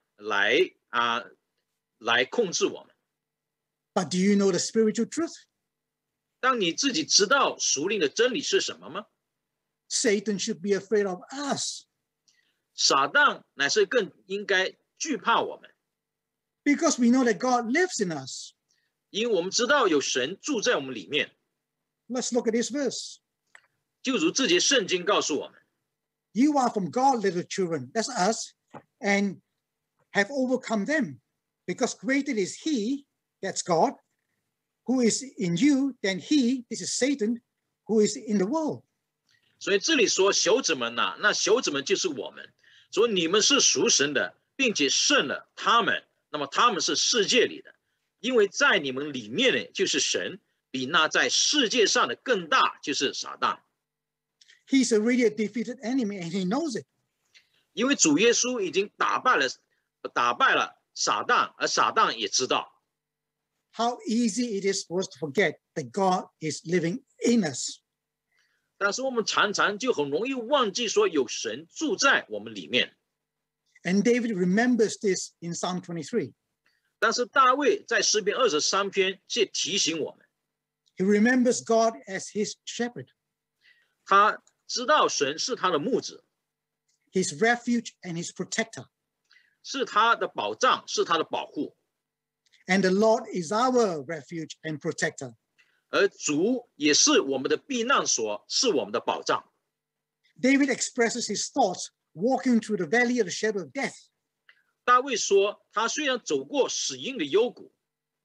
来控制我们。 But do you know the spiritual truth? 当你自己知道属灵的真理是什么吗？ Satan should be afraid of us. 撒旦乃是更应该惧怕我们， Because we know that God lives in us. 因为我们知道有神住在我们里面。 Let's look at this verse. 就如这节圣经告诉我们， You are from God, little children, that's us, and have overcome them. Because greater is he, that's God, who is in you than he, this is Satan, who is in the world. 所以这里说小子们呐，那小子们就是我们。说你们是属神的，并且胜了他们，那么他们是世界里的，因为在你们里面呢，就是神，比那在世界上的更大，就是撒旦。 He's already a defeated enemy, and he knows it. 因为主耶稣已经打败了撒旦，而撒旦也知道。 How easy it is for us to forget that God is living in us. 但是我们常常就很容易忘记说有神住在我们里面。 And David remembers this in Psalm 23. 但是大卫在诗篇23篇却提醒我们， He remembers God as his shepherd, 他知道神是他的牧者， his refuge and his protector. 是他的保障，是他的保护。 And the Lord is our refuge and protector. 而主也是我们的避难所，是我们的保障。 David expresses his thoughts walking through the valley of the shadow of death. 大卫说，他虽然走过死荫的幽谷，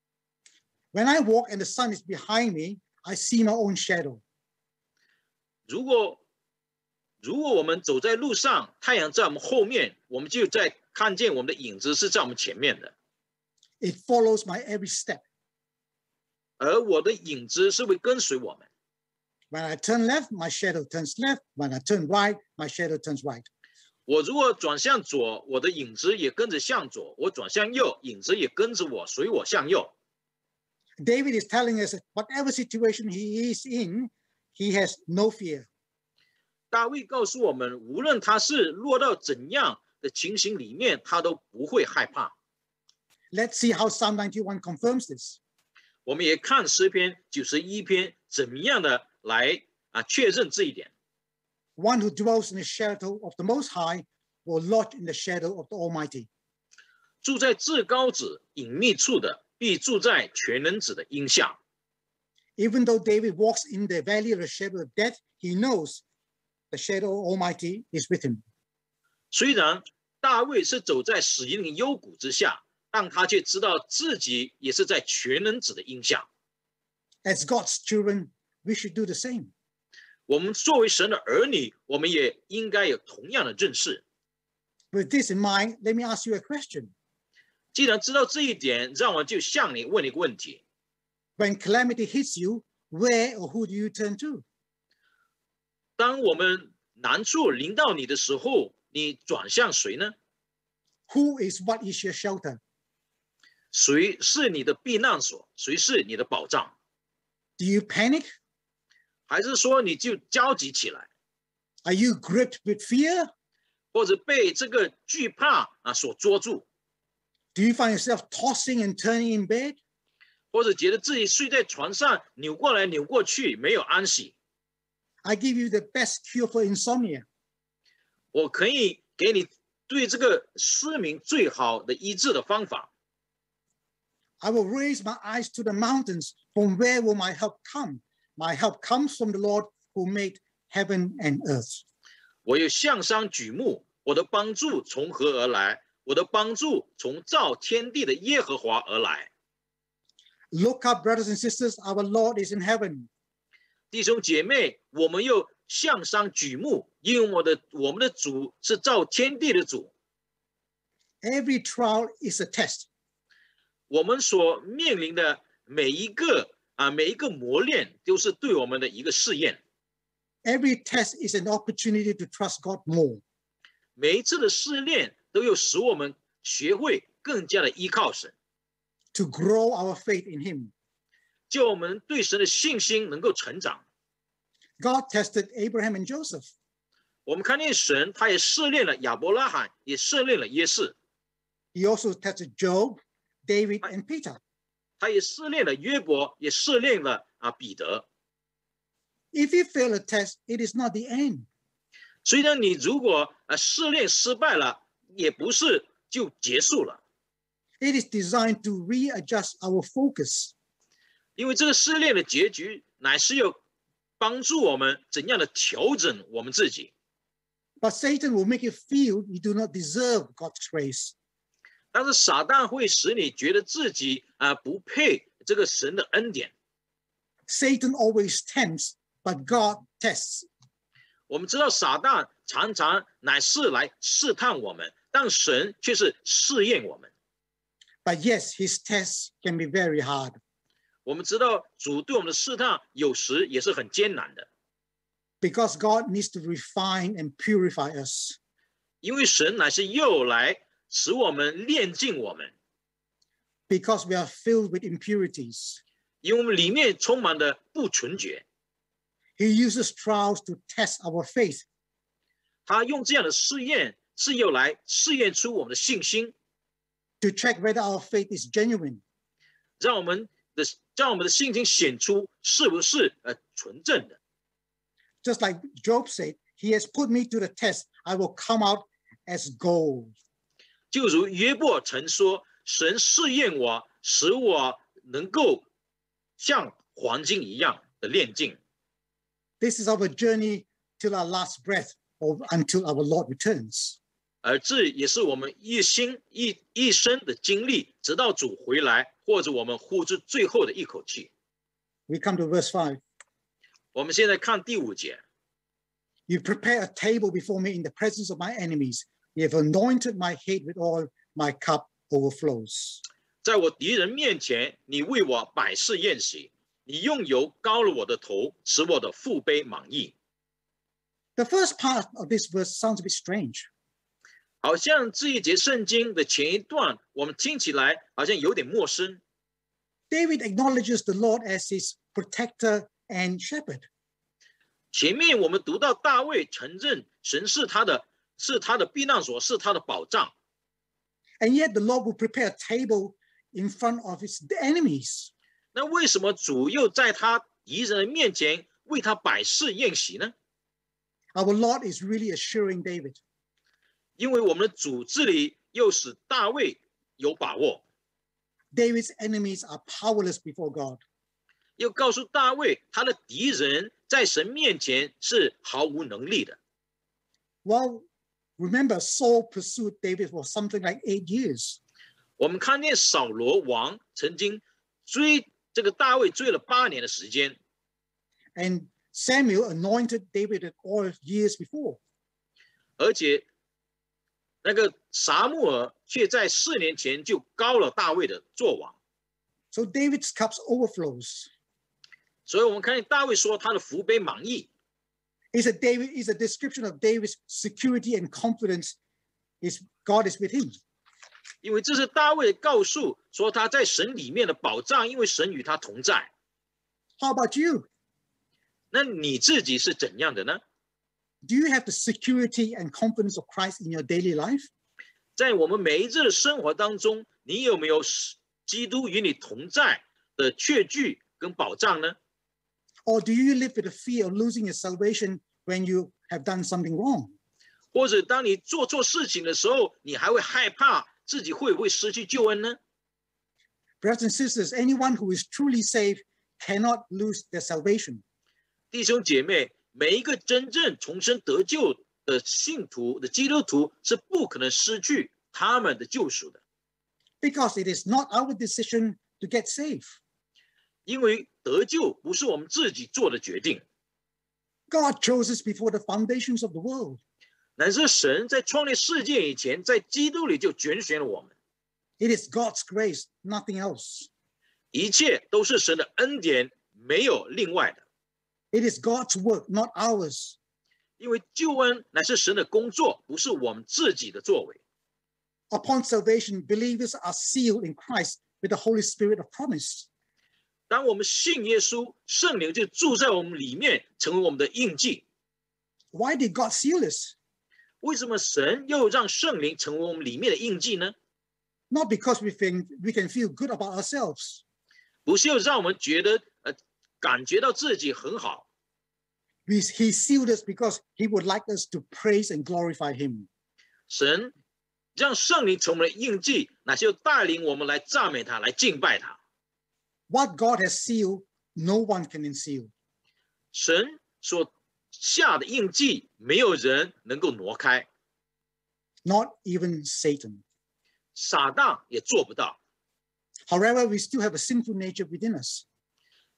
When I walk and the sun is behind me, I see my own shadow. 如果我们走在路上，太阳在我们后面，我们就在看见我们的影子是在我们前面的。 It follows my every step. 而我的影子是会跟随我们。 When I turn left, my shadow turns left. When I turn right, my shadow turns right. 我如果转向左，我的影子也跟着向左；我转向右，影子也跟着我，随我向右。 David is telling us that whatever situation he is in, he has no fear. 大卫告诉我们，无论他是落到怎样的情形里面，他都不会害怕。 Let's see how Psalm 91 confirms this. 我们也看诗篇91篇怎么样的来确认这一点。 One who dwells in the shadow of the Most High will lodge in the shadow of the Almighty. 住在至高者隐秘处的，必住在全能者的荫下。 Even though David walks in the valley of the shadow of death, he knows the shadow of Almighty is with him. 虽然大卫是走在死荫的幽谷之下，但他却知道自己也是在全能者的荫下。 As God's children, we should do the same. 我们作为神的儿女，我们也应该有同样的认识。 With this in mind, let me ask you a question. 既然知道这一点，让我就向你问一个问题： When calamity hits you, where or who do you turn to? 当我们难处临到你的时候，你转向谁呢？ Who is what is your shelter? 谁是你的避难所？谁是你的保障？ Do you panic? 还是说你就焦急起来， Are you gripped with fear? 或者被这个惧怕所捉住， Do you find yourself tossing and turning in bed? 或者觉得自己睡在床上扭过来扭过去，没有安息？ I give you the best cure for insomnia. 我可以给你对这个失眠最好的医治的方法。 I will raise my eyes to the mountains. From where will my help come? My help comes from the Lord who made heaven and earth. 我有向上举目，我的帮助从何而来？我的帮助从造天地的耶和华而来。 Look up, brothers and sisters, our Lord is in heaven. 弟兄姐妹，我们又向上举目，因为我们的主是造天地的主。 Every trial is a test. 我们所面临的每一个磨练，都是对我们的一个试验。 Every test is an opportunity to trust God more. 每一次的试炼都有使我们学会更加的依靠神， to grow our faith in him. 就我们对神的信心能够成长。 God tested Abraham and Joseph. 我们看见神，他也试炼了亚伯拉罕，也试炼了约瑟， He also tested Job, David, and Peter. 他也试炼了约伯，也试炼了彼得。 If you fail a test, it is not the end. 虽然你如果试炼失败了，也不是就结束了， It is designed to readjust our focus. 因为这个试炼的结局乃是要帮助我们怎样的调整我们自己。 But Satan will make you feel you do not deserve God's grace. 但是撒旦会使你觉得自己不配这个神的恩典。 Satan always tempts, but God tests. 我们知道撒旦常常乃是来试探我们，但神却是试验我们。 But yes, his tests can be very hard. 我们知道主对我们的试探有时也是很艰难的， Because God needs to refine and purify us. 因为神乃是又来使我们炼净我们， Because we are filled with impurities. 因为我们里面充满了不纯洁。 He uses trials to test our faith. 他用这样的试验是又来试验出我们的信心， to check whether our faith is genuine. 让我们的信心显出是不是纯正的。 Just like Job said, he has put me to the test. I will come out as gold. 就如约伯曾说：“神试验我，使我能够像黄金一样的炼净。” This is our journey till our last breath or until our Lord returns. 而这也是我们一生的经历，直到主回来，或者我们呼出最后的一口气。 We come to verse 5. 我们现在看第5节。 You prepare a table before me in the presence of my enemies. You have anointed my head with oil. My cup overflows. 在我敌人面前，你为我摆设宴席，你用油膏了我的头，使我的腹杯满溢。 The first part of this verse sounds a bit strange. 好像这一节圣经的前一段，我们听起来好像有点陌生。 David acknowledges the Lord as his protector and shepherd. 前面我们读到大卫承认神是他的避难所，是他的保障。 And yet the Lord will prepare a table in front of his enemies. 那为什么主又在他敌人的面前为他摆设宴席呢？ Our Lord is really assuring David. 因为我们的主这里又使大卫有把握， David's enemies are powerless before God. 又告诉大卫他的敌人在神面前是毫无能力的。 Well, remember, Saul pursued David for something like 8 years. 我们看见扫罗王曾经追这个大卫追了8年的时间， And Samuel anointed David with oil years before. 而且那个撒母耳却在4年前就膏了大卫的做王。 So David's cups overflows. 所以我们看见大卫说他的福杯满溢， Is a description of David's security and confidence. God is with him. 因为这是大卫告诉说他在神里面的保障，因为神与他同在。 How about you? 那你自己是怎样的呢？ Do you have the security and confidence of Christ in your daily life? 在我们每一日的生活当中，你有没有基督与你同在的确据跟保障呢？ Or do you live with the fear of losing your salvation when you have done something wrong? 或者当你做错事情的时候，你还会害怕自己会不会失去救恩呢？ Brothers and sisters, anyone who is truly saved cannot lose their salvation. 弟兄姐妹，每一个真正重生得救的信徒的基督徒是不可能失去他们的救赎的， Because it is not our decision to get saved. 因为得救不是我们自己做的决定， God chose us before the foundations of the world. 乃是神在创立世界以前，在基督里就拣选了我们。 It is God's grace, nothing else. 一切都是神的恩典，没有另外的。 It is God's work, not ours. 因为救恩乃是神的工作，不是我们自己的作为。 Upon salvation, believers are sealed in Christ with the Holy Spirit of promise. 当我们信耶稣，圣灵就住在我们里面，成为我们的印记。 Why did God seal us? 为什么神又让圣灵成为我们里面的印记呢？ Not because we can feel good about ourselves. 不是要让我们感觉到自己很好， He sealed us because he would like us to praise and glorify him. 神让圣灵成为印记，那就带领我们来赞美他，来敬拜他。 What God has sealed, no one can unseal. 神所下的印记，没有人能够挪开， Not even Satan. 撒旦也做不到。 However, we still have a sinful nature within us.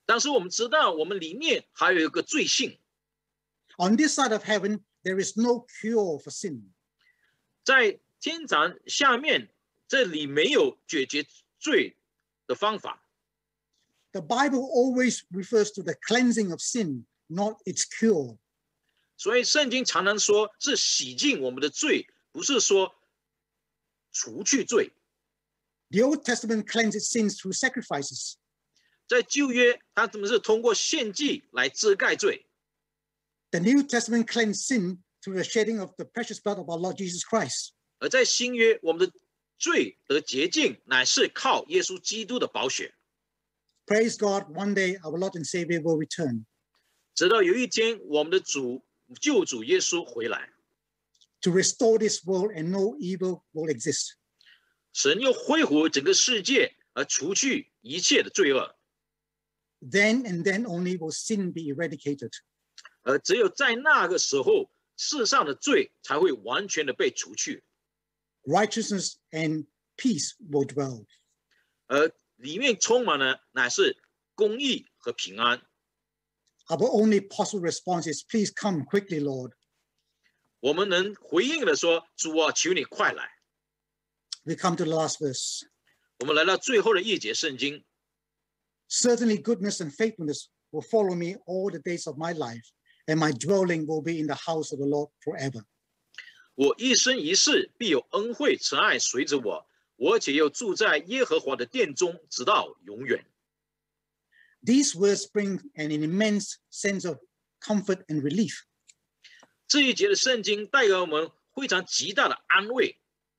但是我们知道，我们里面还有一个罪性。 On this side of heaven, there is no cure for sin. 在天堂下面，这里没有解决罪的方法。 The Bible always refers to the cleansing of sin, not its cure. 所以圣经常常说是洗净我们的罪，不是说除去罪。 The Old Testament cleansed sins through sacrifices. 在旧约，它怎么是通过献祭来遮盖罪？ The New Testament cleansed sin through the shedding of the precious blood of our Lord Jesus Christ. 而在新约，我们的罪得洁净，乃是靠耶稣基督的宝血。 Praise God, one day our Lord and Savior will return. 直到有一天，我们的救主耶稣回来， to restore this world and no evil will exist. 神又恢复整个世界，而除去一切的罪恶。 Then and then only will sin be eradicated. 而只有在那个时候，世上的罪才会完全的被除去， Righteousness and peace will dwell. 而里面充满了乃是公义和平安。 Our only possible response is, please come quickly, Lord. 我们能回应的说：“主啊，求你快来。” We come to the last verse. 我们来到最后的一节圣经。 Certainly goodness and faithfulness will follow me all the days of my life, and my dwelling will be in the house of the Lord forever. 我一生一世必有恩惠慈爱随着我，我且又住在耶和华的殿中，直到永远。 These words bring an immense sense of comfort and relief. 这一节的圣经带给我们非常极大的安慰，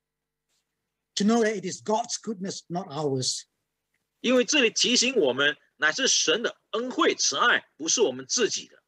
To know that it is God's goodness, not ours. 因为这里提醒我们，乃是神的恩惠慈爱，不是我们自己的。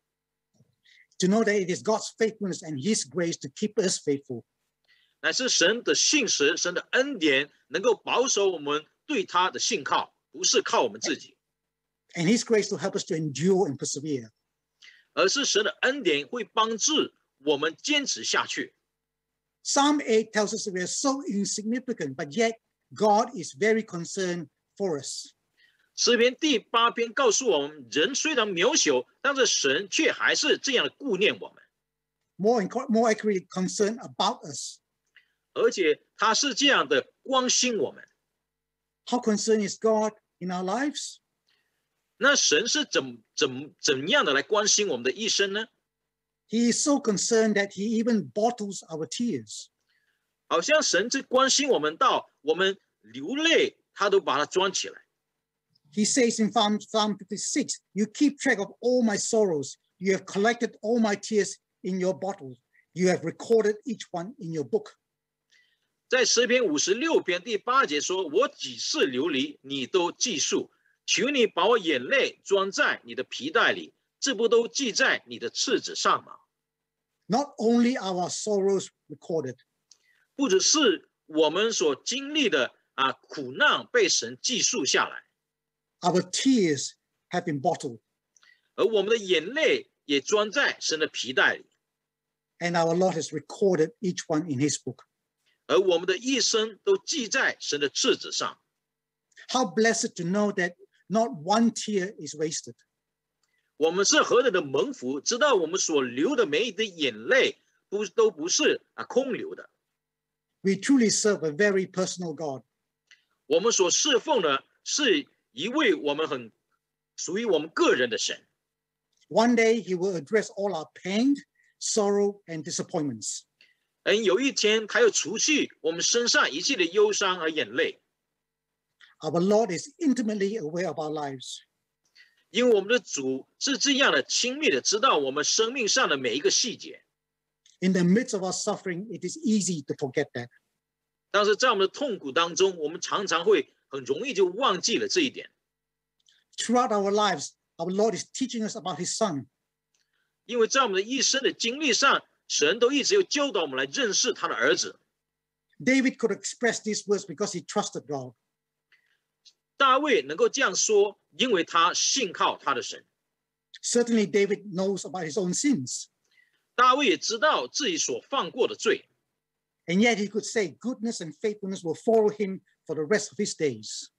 To know that it is God's faithfulness and his grace to keep us faithful. 乃是神的信实，神的恩典能够保守我们对他的信靠，不是靠我们自己， And his grace to help us to endure and persevere. 而是神的恩典会帮助我们坚持下去。 Psalm 8 tells us that we are so insignificant, but yet God is very concerned for us. 诗篇第8篇告诉我们，人虽然渺小，但是神却还是这样的顾念我们， More accurately, concerned about us. 而且他是这样的关心我们。 How concerned is God in our lives? 那神是怎样的来关心我们的一生呢？ He is so concerned that he even bottles our tears. 好像神这关心我们到我们流泪，他都把它装起来。 He says in Psalm 56, you keep track of all my sorrows. You have collected all my tears in your bottle. You have recorded each one in your book. 在诗篇56篇第8节说：“我几次流离，你都记述。求你把我眼泪装在你的皮带里，这不都记在你的册子上吗？” Not only are our sorrows recorded, 不只是我们所经历的苦难被神记述下来， our tears have been bottled, 而我们的眼泪也装在神的皮带里， and our Lord has recorded each one in his book. 而我们的一生都记在神的册子上。 How blessed to know that not one tear is wasted. 我们是何等的蒙福，知道我们所流的每一滴眼泪都不是空流的。 We truly serve a very personal God. 我们所侍奉的是一位属于我们个人的神。 One day he will address all our pain, sorrow, and disappointments. 有一天他要除去我们身上一切的忧伤和眼泪。 Our Lord is intimately aware of our lives. 因为我们的主是这样的亲密的知道我们生命上的每一个细节。 In the midst of our suffering, it is easy to forget that. 但是在我们的痛苦当中，我们常常会很容易就忘记了这一点。 Throughout our lives, our Lord is teaching us about his Son. 因为在我们的一生的经历上，神都一直有教导我们来认识他的儿子。 David could express these words because he trusted God. 大卫能够这样说，因为他信靠他的神。 Certainly, David knows about his own sins. 大卫也知道自己所犯过的罪， And yet he could say goodness and faithfulness will follow him for the rest of his days.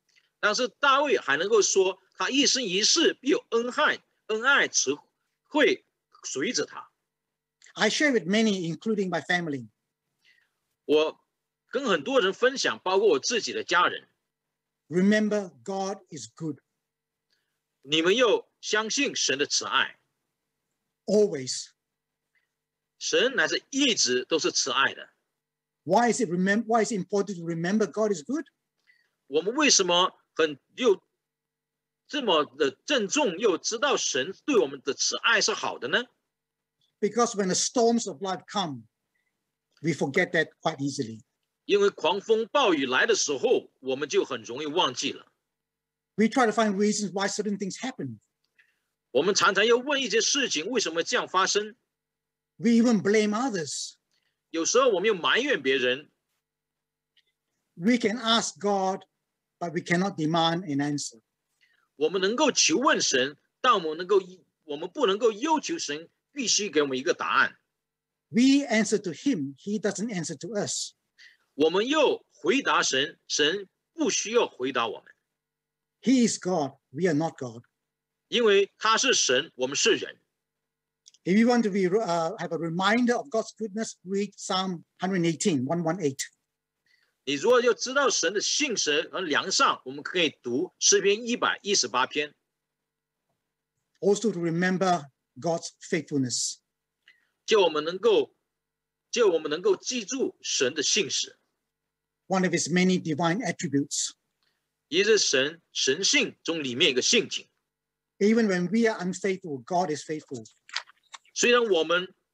但是大卫还能够说，他一生一世必有恩爱慈惠随着他。 I share with many, including my family. 我跟很多人分享，包括我自己的家人。 Remember, God is good. 你们要相信神的慈爱， Always. 神乃是一直都是慈爱的。 Why is it important to remember God is good? 我们为什么又这么的郑重，又知道神对我们的慈爱是好的呢？ Because when the storms of life come, we forget that quite easily. 因为狂风暴雨来的时候，我们就很容易忘记了。 We try to find reasons why certain things happen. 我们常常要问一些事情为什么这样发生， We even blame others. 有时候我们又埋怨别人。 We can ask God, but we cannot demand an answer. 我们能够求问神，但我们不能够要求神必须给我们一个答案。 We answer to him, he doesn't answer to us. 我们又回答神，神不需要回答我们， He is God, we are not God. 因为他是神，我们是人。 If you want to have a reminder of God's goodness, read Psalm 118. 你如果要知道神的信实和良善，我们可以读诗篇118篇。 Also to remember God's faithfulness. 叫我们能够记住神的信实， One of his many divine attributes. 也是神性中里面一个性情。 Even when we are unfaithful, God is faithful. 虽然我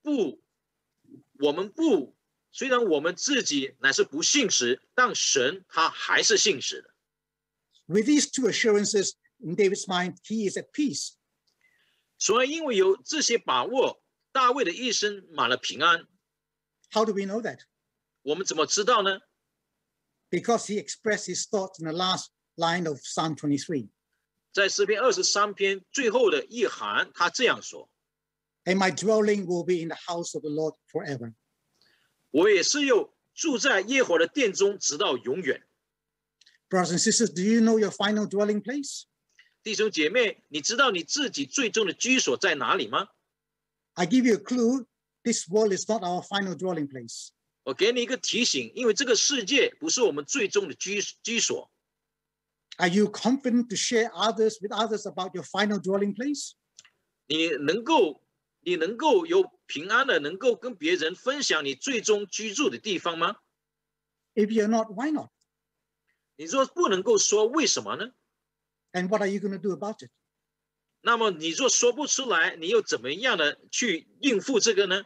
们自己乃是不信实，但神他还是信实的。 With these two assurances in David's mind, he is at peace. 所以因为有这些把握，大卫的一生满了平安。 How do we know that? 我们怎么知道呢？ Because he expressed his thoughts in the last line of Psalm 23. 在诗篇23篇最后的一行，他这样说： And my dwelling will be in the house of the Lord forever. 我也是要住在耶和华的殿中，直到永远。 Brothers and sisters, do you know your final dwelling place? 弟兄姐妹，你知道你自己最终的居所在哪里吗？ I give you a clue. This world is not our final dwelling place. 我给你一个提醒，因为这个世界不是我们最终的居所。 Are you confident to share with others about your final dwelling place? 你能够有平安的，能够跟别人分享你最终居住的地方吗？ If you're not, why not? 你说不能够说，为什么呢？ And what are you going to do about it? 那么你若说不出来，你又怎么样的去应付这个呢？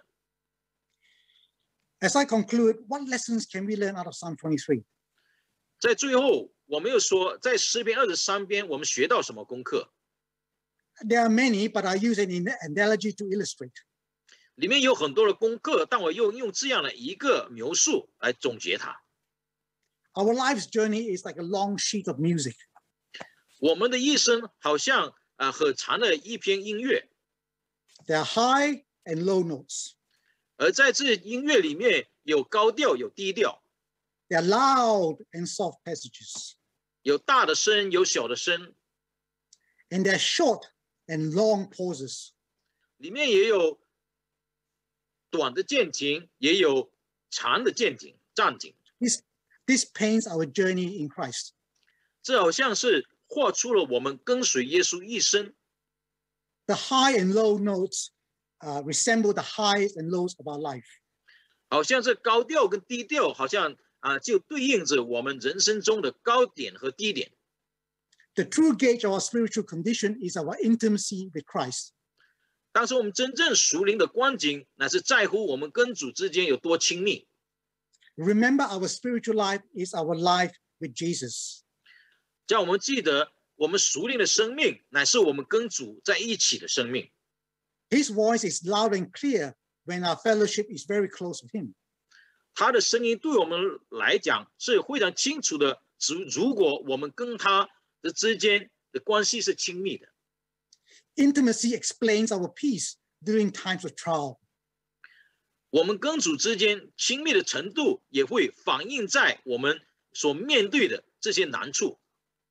As I conclude, what lessons can we learn out of Psalm 23? 在最后，我们又说，在诗篇23篇，我们学到什么功课？ There are many, but I use an analogy to illustrate. 里面有很多的功课，但我用这样的一个描述来总结它。 Our life's journey is like a long sheet of music. 我们的一生好像很长的一篇音乐， There are high and low notes. 而在这音乐里面有高调有低调， There are loud and soft passages. 有大的声有小的声， And there are short and long pauses. 里面也有短的渐停，也有长的暂停。 This paints our journey in Christ. 这好像是画出了我们跟随耶稣一生。 The high and low notes resemble the highs and lows of our life. 好像这高调跟低调，好像就对应着我们人生中的高点和低点。 The true gauge of our spiritual condition is our intimacy with Christ. 但是我们真正属灵的光景，乃是在乎我们跟主之间有多亲密。 Remember, our spiritual life is our life with Jesus. 叫我们记得，我们属灵的生命，乃是我们跟主在一起的生命。 His voice is loud and clear when our fellowship is very close with him. 他的声音对我们来讲是非常清楚的。如果我们跟他的之间的关系是亲密的， Intimacy explains our peace during times of trial. 我们跟主之间亲密的程度也会反映在我们所面对的这些难处。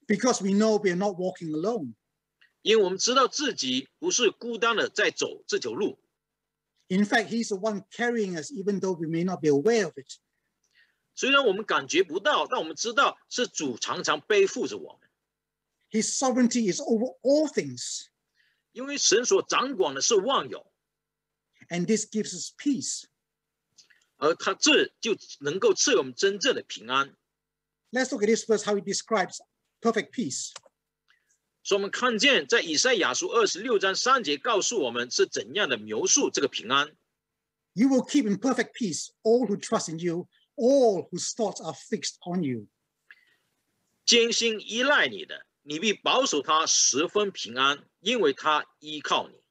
because we know we are not walking alone. 因为我们知道自己不是孤单的在走这条路。 In fact, He's the one carrying us, even though we may not be aware of it. 虽然我们感觉不到，但我们知道是主常常背负着我们。 His sovereignty is over all things. 因为神所掌管的是万有， And this gives us peace. 而他这就能够赐我们真正的平安。 Let's look at this verse, how He describes perfect peace. 所以我们看见在以赛亚书26章3节告诉我们是怎样的描述这个平安。 You will keep in perfect peace all who trust in you, all whose thoughts are fixed on you. 艰辛依赖你的，你必保守他十分平安，因为他依靠你。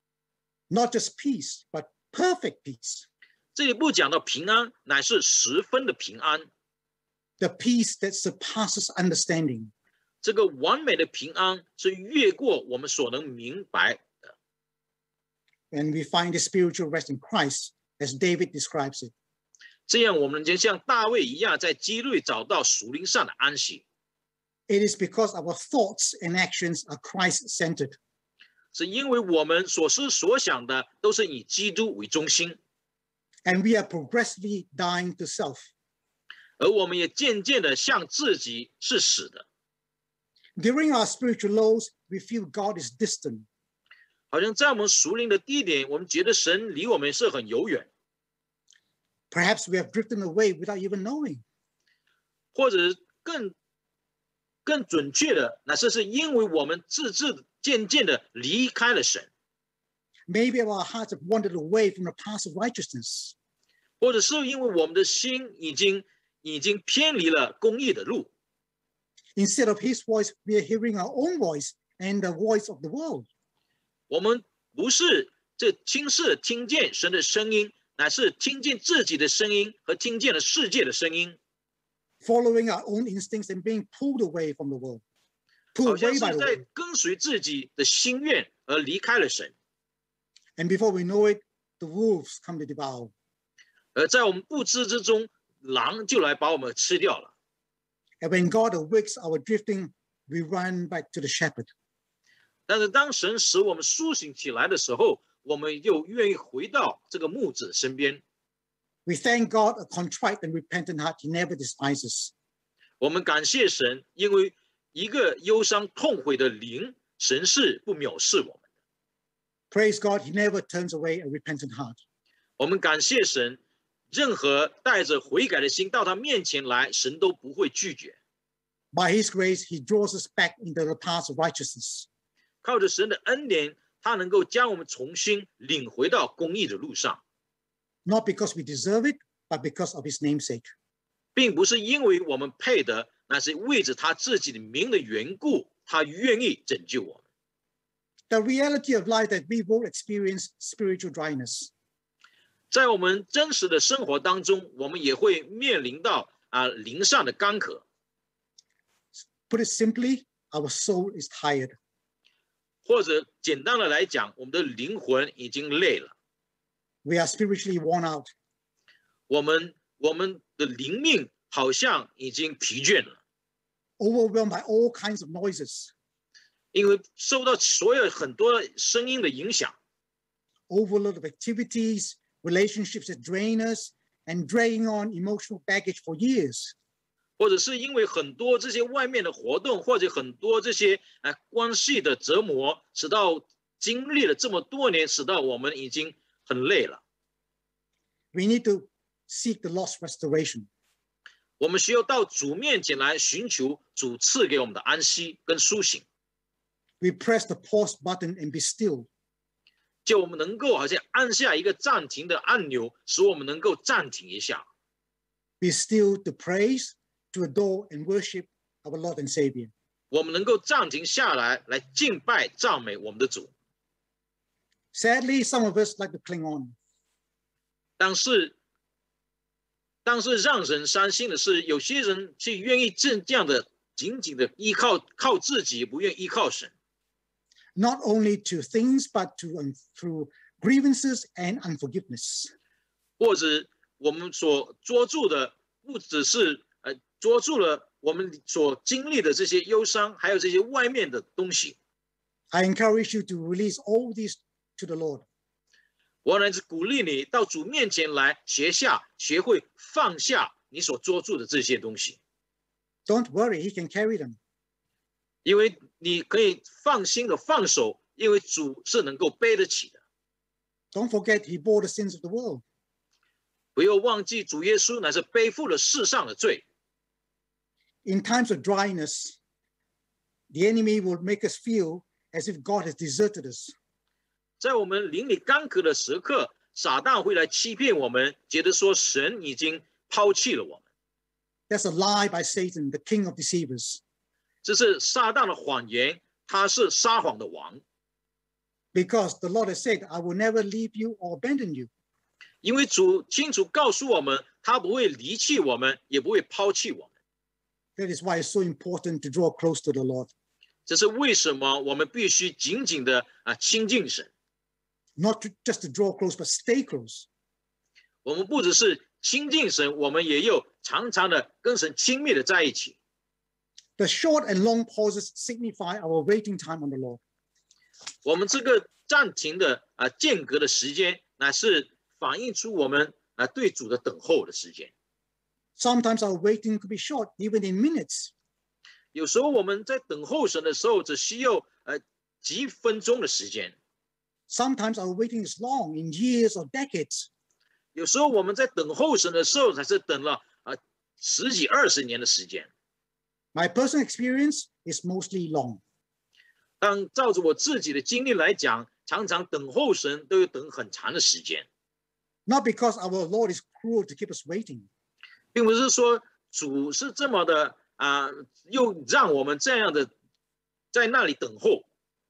Not just peace, but perfect peace. 这里不讲到平安，乃是十分的平安。 The peace that surpasses understanding. 这个完美的平安是越过我们所能明白的。 And we find the spiritual rest in Christ, as David describes it. 这样我们就像大卫一样，在基督里找到属灵上的安息。 It is because our thoughts and actions are Christ-centered. 是因为我们所思所想的都是以基督为中心， And we are progressively dying to self. 而我们也渐渐的向自己是死的。 During our spiritual lows, we feel God is distant. 好像在我们属灵的低点，我们觉得神离我们是很遥远， Perhaps we have drifted away without even knowing. 或者更准确的，乃是因为我们渐渐的离开了神， Maybe our hearts have wandered away from the path of righteousness. 或者是因为我们的心已经偏离了公义的路。 Instead of His voice, we are hearing our own voice and the voice of the world. 我们不是轻视听见神的声音，乃是听见自己的声音和听见了世界的声音。 Following our own instincts and being pulled away from the world. 好 Pulled 像 away 是 by the 在 world. 跟随自己的心愿而离开了神， And before we know it, the wolves come to devour. 而在我们不知之中，狼就来把我们吃掉了。 And when God awakes our drifting, we run back to the shepherd. 但是当神使我们苏醒起来的时候，我们又愿意回到这个牧者身边。 We thank God, a contrite and repentant heart, He never despises. 我们感谢神，因为一个忧伤痛悔的灵，神是不藐视我们。 Praise God, He never turns away a repentant heart. 我们感谢神，任何带着悔改的心到他面前来，神都不会拒绝。 By His grace, He draws us back into the path of righteousness. 靠着神的恩典，他能够将我们重新领回到公义的路上， Not because we deserve it, but because of His namesake. 并不是因为我们配得，那是为着他自己的名的缘故，他愿意拯救我们。 The reality of life that we will experience spiritual dryness. 在我们真实的生活当中，我们也会面临到灵上的干渴， Put it simply, our soul is tired. 或者简单的来讲，我们的灵魂已经累了， We are spiritually worn out. 我们的灵命好像已经疲倦了， Overwhelmed by all kinds of noises. 因为受到所有很多声音的影响， Overload of activities, relationships that drain us, and dragging on emotional baggage for years. 或者是因为很多这些外面的活动，或者很多这些关系的折磨，使到经历了这么多年，使到我们已经很累了。 We need to seek the lost restoration. 我们需要到主面前来寻求主赐给我们的安息跟苏醒， We press the pause button and be still. 就我们能够好像按下一个暂停的按钮，使我们能够暂停一下， Be still to praise, to adore and worship our Lord and Savior. 我们能够暂停下来，来敬拜赞美我们的主。 Sadly, some of us like to cling on. 但是让人伤心的是，有些人是愿意这样的紧紧的靠自己，不愿意依靠神。 Not only to things, but through grievances and unforgiveness. 或者我们所捉住的，不只是捉住了我们所经历的这些忧伤，还有这些外面的东西。 I encourage you to release all these to the Lord. 我乃至鼓励你到主面前来，学会放下你所捉住的这些东西。 Don't worry, He can carry them. 因为你可以放心的放手，因为主是能够背得起的。 Don't forget He bore the sins of the world. 不要忘记主耶稣乃是背负了世上的罪。 In times of dryness, the enemy will make us feel as if God has deserted us. 在我们灵里干渴的时刻，撒旦会来欺骗我们，觉得说神已经抛弃了我们。 That's a lie by Satan, the king of deceivers. 这是撒旦的谎言，他是撒谎的王。 Because the Lord has said, I will never leave you or abandon you. 因为主清楚告诉我们，他不会离弃我们，也不会抛弃我们。 That is why it's so important to draw close to the Lord. 这是为什么我们必须紧紧的亲近神。 Not just to draw close, but stay close. 我们不只是亲近神，我们也有常常的跟神亲密的在一起。 The short and long pauses signify our waiting time on the Lord. 我们这个暂停的间隔的时间，乃是反映出我们对主的等候的时间。 Sometimes our waiting could be short, even in minutes. 有时候我们在等候神的时候，只需要几分钟的时间。 Sometimes our waiting is long, in years or decades. 有时候我们在等候神的时候，才是等了10几20年的时间。 My personal experience is mostly long. 但照着我自己的经历来讲，常常等候神都要等很长的时间。 Not because our Lord is cruel to keep us waiting. 并不是说主是这么的又让我们这样的在那里等候。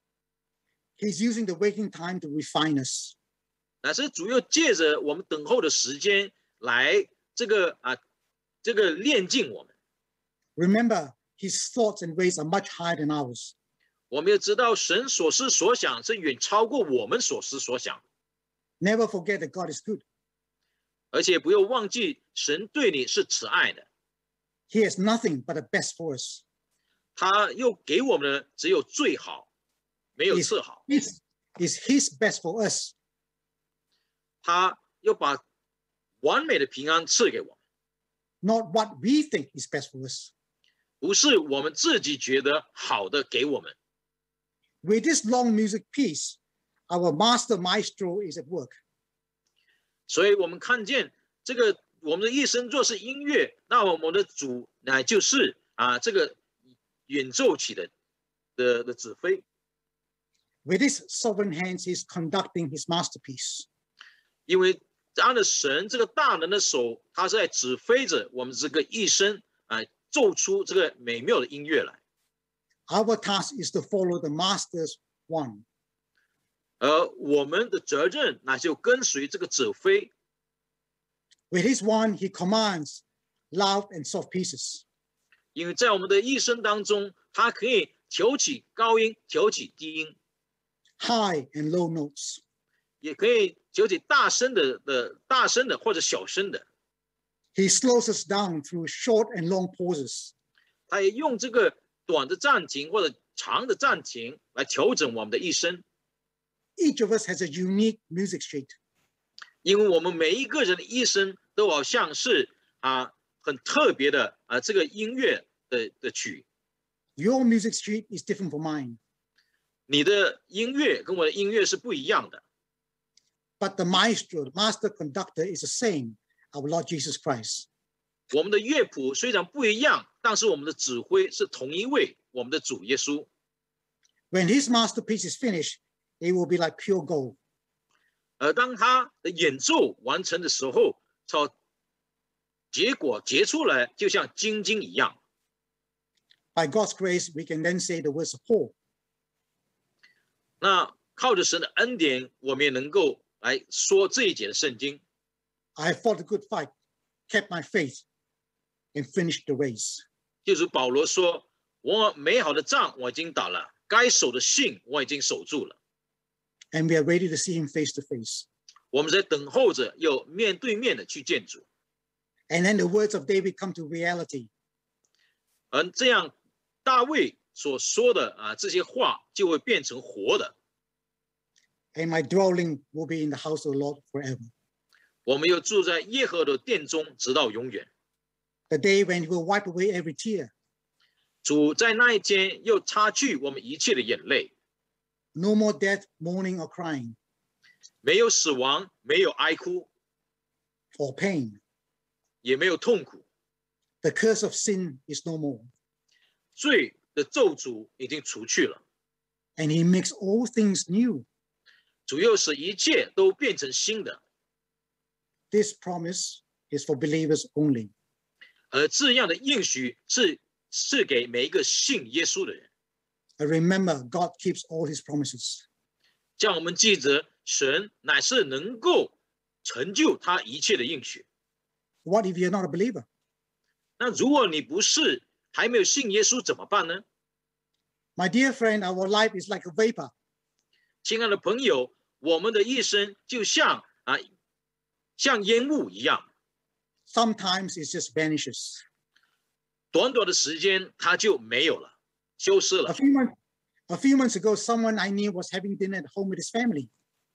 He's using the waiting time to refine us. 乃是主要借着我们等候的时间来这个炼净我们。 Remember, His thoughts and ways are much higher than ours. 我们要知道神所思所想是远超过我们所思所想。 Never forget that God is good. 而且不要忘记神对你是慈爱的。 He has nothing but the best for us. 他又给我们的只有最好，没有次好。 Is His best for us. 他又把完美的平安赐给我们。 Not what we think is best for us. 不是我们自己觉得好的给我们。 With this long music piece, our master maestro is at work. 所以我们看见这个我们的一生若是音乐，那我们的主乃就是这个演奏起的指挥。 With his sovereign hands, he's conducting his masterpiece. 因为按着神这个大能的手，他是在指挥着我们这个一生奏出这个美妙的音乐来。 Our task is to follow the master's one. 而我们的责任那就跟随这个指挥。 With his one, he commands loud and soft pieces. 因为在我们的一生当中，他可以挑起高音，挑起低音 ，high and low notes. 也可以挑起大声的或者小声的。 He slows us down through short and long pauses. 他也用这个短的暂停或者长的暂停来调整我们的一生。 Each of us has a unique music sheet. 因为我们每一个人的一生都好像是很特别的这个音乐的曲。 Your music sheet is different from mine. 你的音乐跟我的音乐是不一样的。 But the maestro, the master conductor is the same, our Lord Jesus Christ. 我们的乐谱虽然不一样，但是我们的指挥是同一位，我们的主耶稣。 When his masterpiece is finished, it will be like pure gold. 而当他的演奏完成的时候，结果结出来就像金晶一样。 By God's grace, we can then say the words of Paul. 那靠着神的恩典，我们也能够来说这一节的圣经。 I have fought a good fight, kept my faith, and finished the race. 就是保罗说：“我美好的仗我已经打了，该守的信我已经守住了。” And we are ready to see him face to face. 我们在等候着，要面对面的去见主。 And then the words of David come to reality. 而这样大卫所说的这些话就会变成活的。 And my dwelling will be in the house of the Lord forever. 我们又住在耶和华的殿中，直到永远。 The day when he will wipe away every tear. 主在那一天又擦去我们一切的眼泪。 No more death, mourning, or crying. 没有死亡，没有哀哭， or pain. 也没有痛苦。 The curse of sin is no more. 罪的咒诅已经除去了。 And he makes all things new. 主又使一切都变成新的。 This promise is for believers only. 而这样的应许是给每一个信耶稣的人。 And remember, God keeps all his promises. 叫我们记着，神乃是能够成就他一切的应许。 What if you're not a believer? 那如果你不是还没有信耶稣怎么办呢？ My dear friend, our life is like a vapor. 亲爱的朋友，我们的一生就像烟雾一样。 Sometimes it just vanishes. 短短的时间，它就没有了，消失了。 A few months ago, someone I knew was having dinner at home with his family.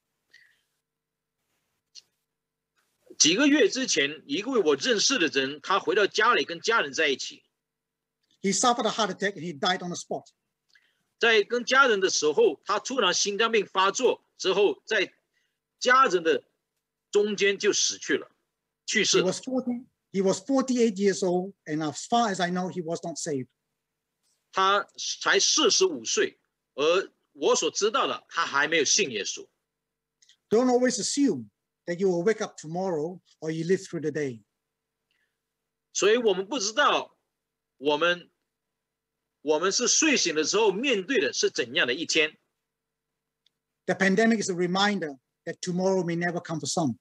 几个月之前，一位我认识的人，他回到家里跟家人在一起。 He suffered a heart attack and he died on the spot. 在跟家人的时候，他突然心脏病发作之后，在家人的中间就死去了，去世了。 He was 48 years old, and as far as I know, he was not saved. 他才45岁，而我所知道的，他还没有信耶稣。 Don't always assume that you will wake up tomorrow or you live through the day. 所以我们不知道，我们是睡醒的时候面对的是怎样的一天。 The pandemic is a reminder that tomorrow may never come for some.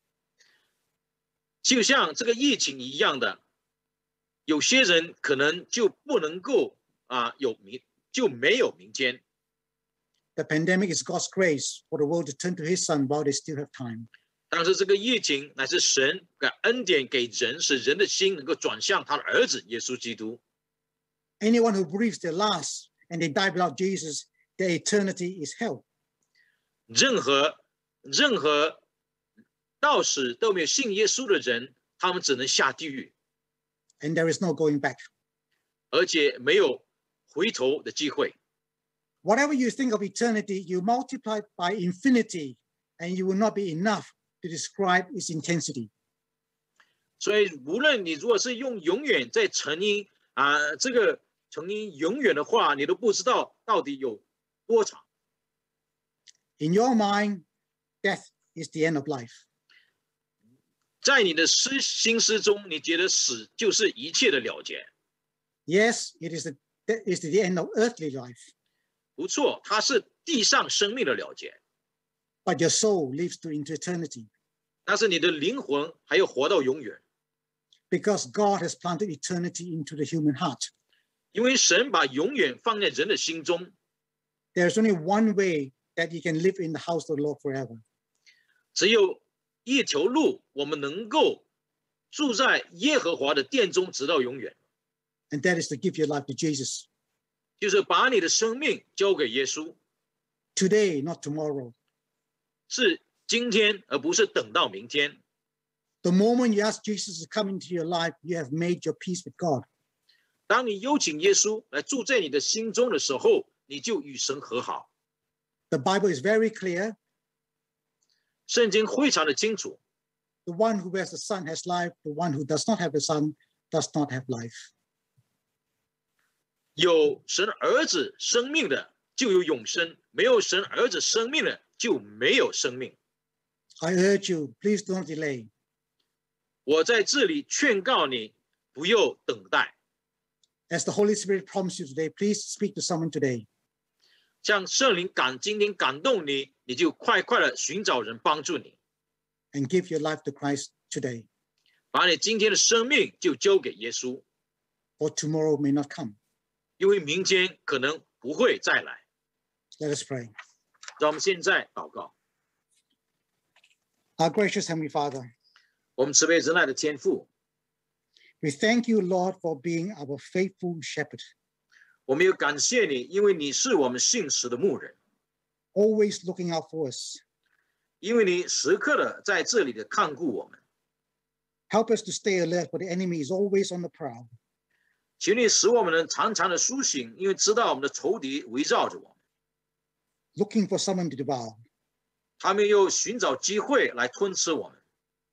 就像这个疫情一样的，有些人可能就不能够就没有明天。 The pandemic is God's grace for the world to turn to his son while they still have time. 但是这个疫情乃是神的恩典给人，使人的心能够转向他的儿子耶稣基督。 Anyone who breathes their last and they die without Jesus, their eternity is hell. 任何到死都没有信耶稣的人，他们只能下地狱。 And there is no going back. 而且没有回头的机会。 Whatever you think of eternity, you multiply it by infinity, and you will not be enough to describe its intensity. 所以，无论你如果是用永远在乘以这个乘以永远的话，你都不知道到底有多长。 In your mind, death is the end of life. 在你的心思中，你觉得死就是一切的了结。 Yes, it is the end of earthly life. 不错，它是地上生命的了结。 But your soul lives into eternity. 但是你的灵魂还要活到永远。 Because God has planted eternity into the human heart. 因为神把永远放在人的心中。 There is only one way that you can live in the house of the Lord forever. 只有一条路，我们能够住在耶和华的殿中，直到永远。 And that is to give your life to Jesus. 就是把你的生命交给耶稣。 Today, not tomorrow. 是今天，而不是等到明天。 The moment you ask Jesus to come into your life, you have made your peace with God. 当你邀请耶稣来住在你的心中的时候，你就与神和好。 The Bible is very clear. 圣经非常的清楚。 The one who has the Son has life. The one who does not have the Son does not have life. 有神儿子生命的就有永生，没有神儿子生命的就没有生命。 I urge you, please don't delay. 我在这里劝告你，不要等待。 As the Holy Spirit prompts you today, please speak to someone today. 像圣灵今天感动你，你就快的寻找人帮助你。 And give your life to Christ today. 把你今天的生命就交给耶稣。 For tomorrow may not come. 因为明天可能不会再来。 Let us pray. 让我们现在祷告。 Our gracious Heavenly Father, 我们慈悲仁爱的天父， We thank you, Lord, for being our faithful shepherd, 我们也感谢你，因为你是我们信实的牧人， always looking out for us. 因为你时刻的在这里的看顾我们。 Help us to stay alert, for the enemy is always on the prowl. 请你使我们能常常的苏醒，因为知道我们的仇敌围绕着我们， looking for someone to devour. 他们又寻找机会来吞吃我们。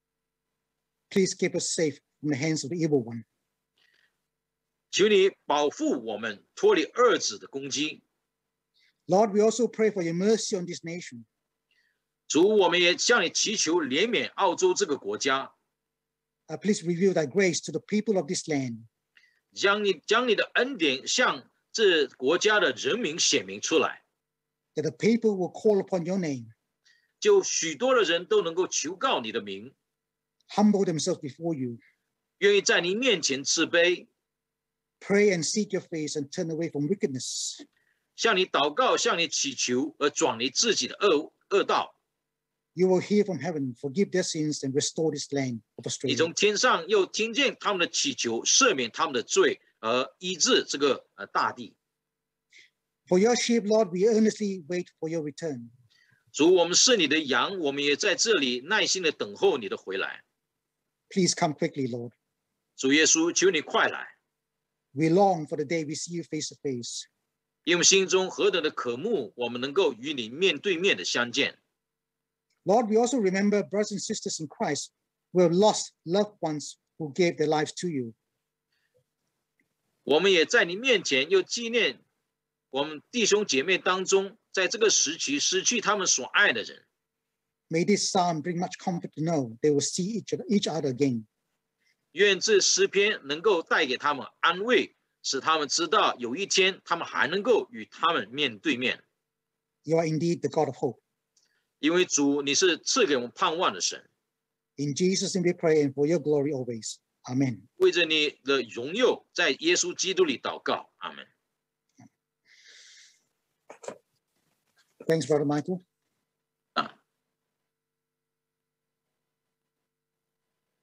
Please keep us safe from the hands of the evil one. 求你保护我们，脱离恶子的攻击。 Lord, we also pray for your mercy on this nation. 主，我们也向你祈求怜悯澳洲这个国家， Please reveal thy grace to the people of this land. 将你的恩典向这国家的人民显明出来， that the people will call upon your name, 就许多的人都能够求告你的名， humble themselves before you, 愿意在你面前自卑， pray and seek your face and turn away from wickedness. 向你祷告，向你祈求，而转离自己的恶道。 You will hear from heaven, forgive their sins, and restore this land of 你 Australia. 从天上又听见他们的祈求，赦免他们的罪，而医治这个大地。 For your sheep, Lord, we earnestly wait for your return. 主，我们是你的羊，我们也在这里耐心的等候你的回来。 Please come quickly, Lord. 主耶稣，求你快来， We long for the day we see you face to face. 因为心中何等的渴慕，我们能够与你面对面的相见。 Lord, we also remember brothers and sisters in Christ who have lost loved ones who gave their lives to you. 我们也在你面前又纪念我们弟兄姐妹当中，在这个时期失去他们所爱的人。 May this psalm bring much comfort to know they will see each other again. 愿这诗篇能够带给他们安慰，使他们知道有一天他们还能够与他们面对面。 You are indeed the God of hope. 因为主，你是赐给我们盼望的神。 In Jesus' name we pray and for your glory always. Amen. 为着你的荣耀，在耶稣基督里祷告，阿门。 Thanks, Brother Michael.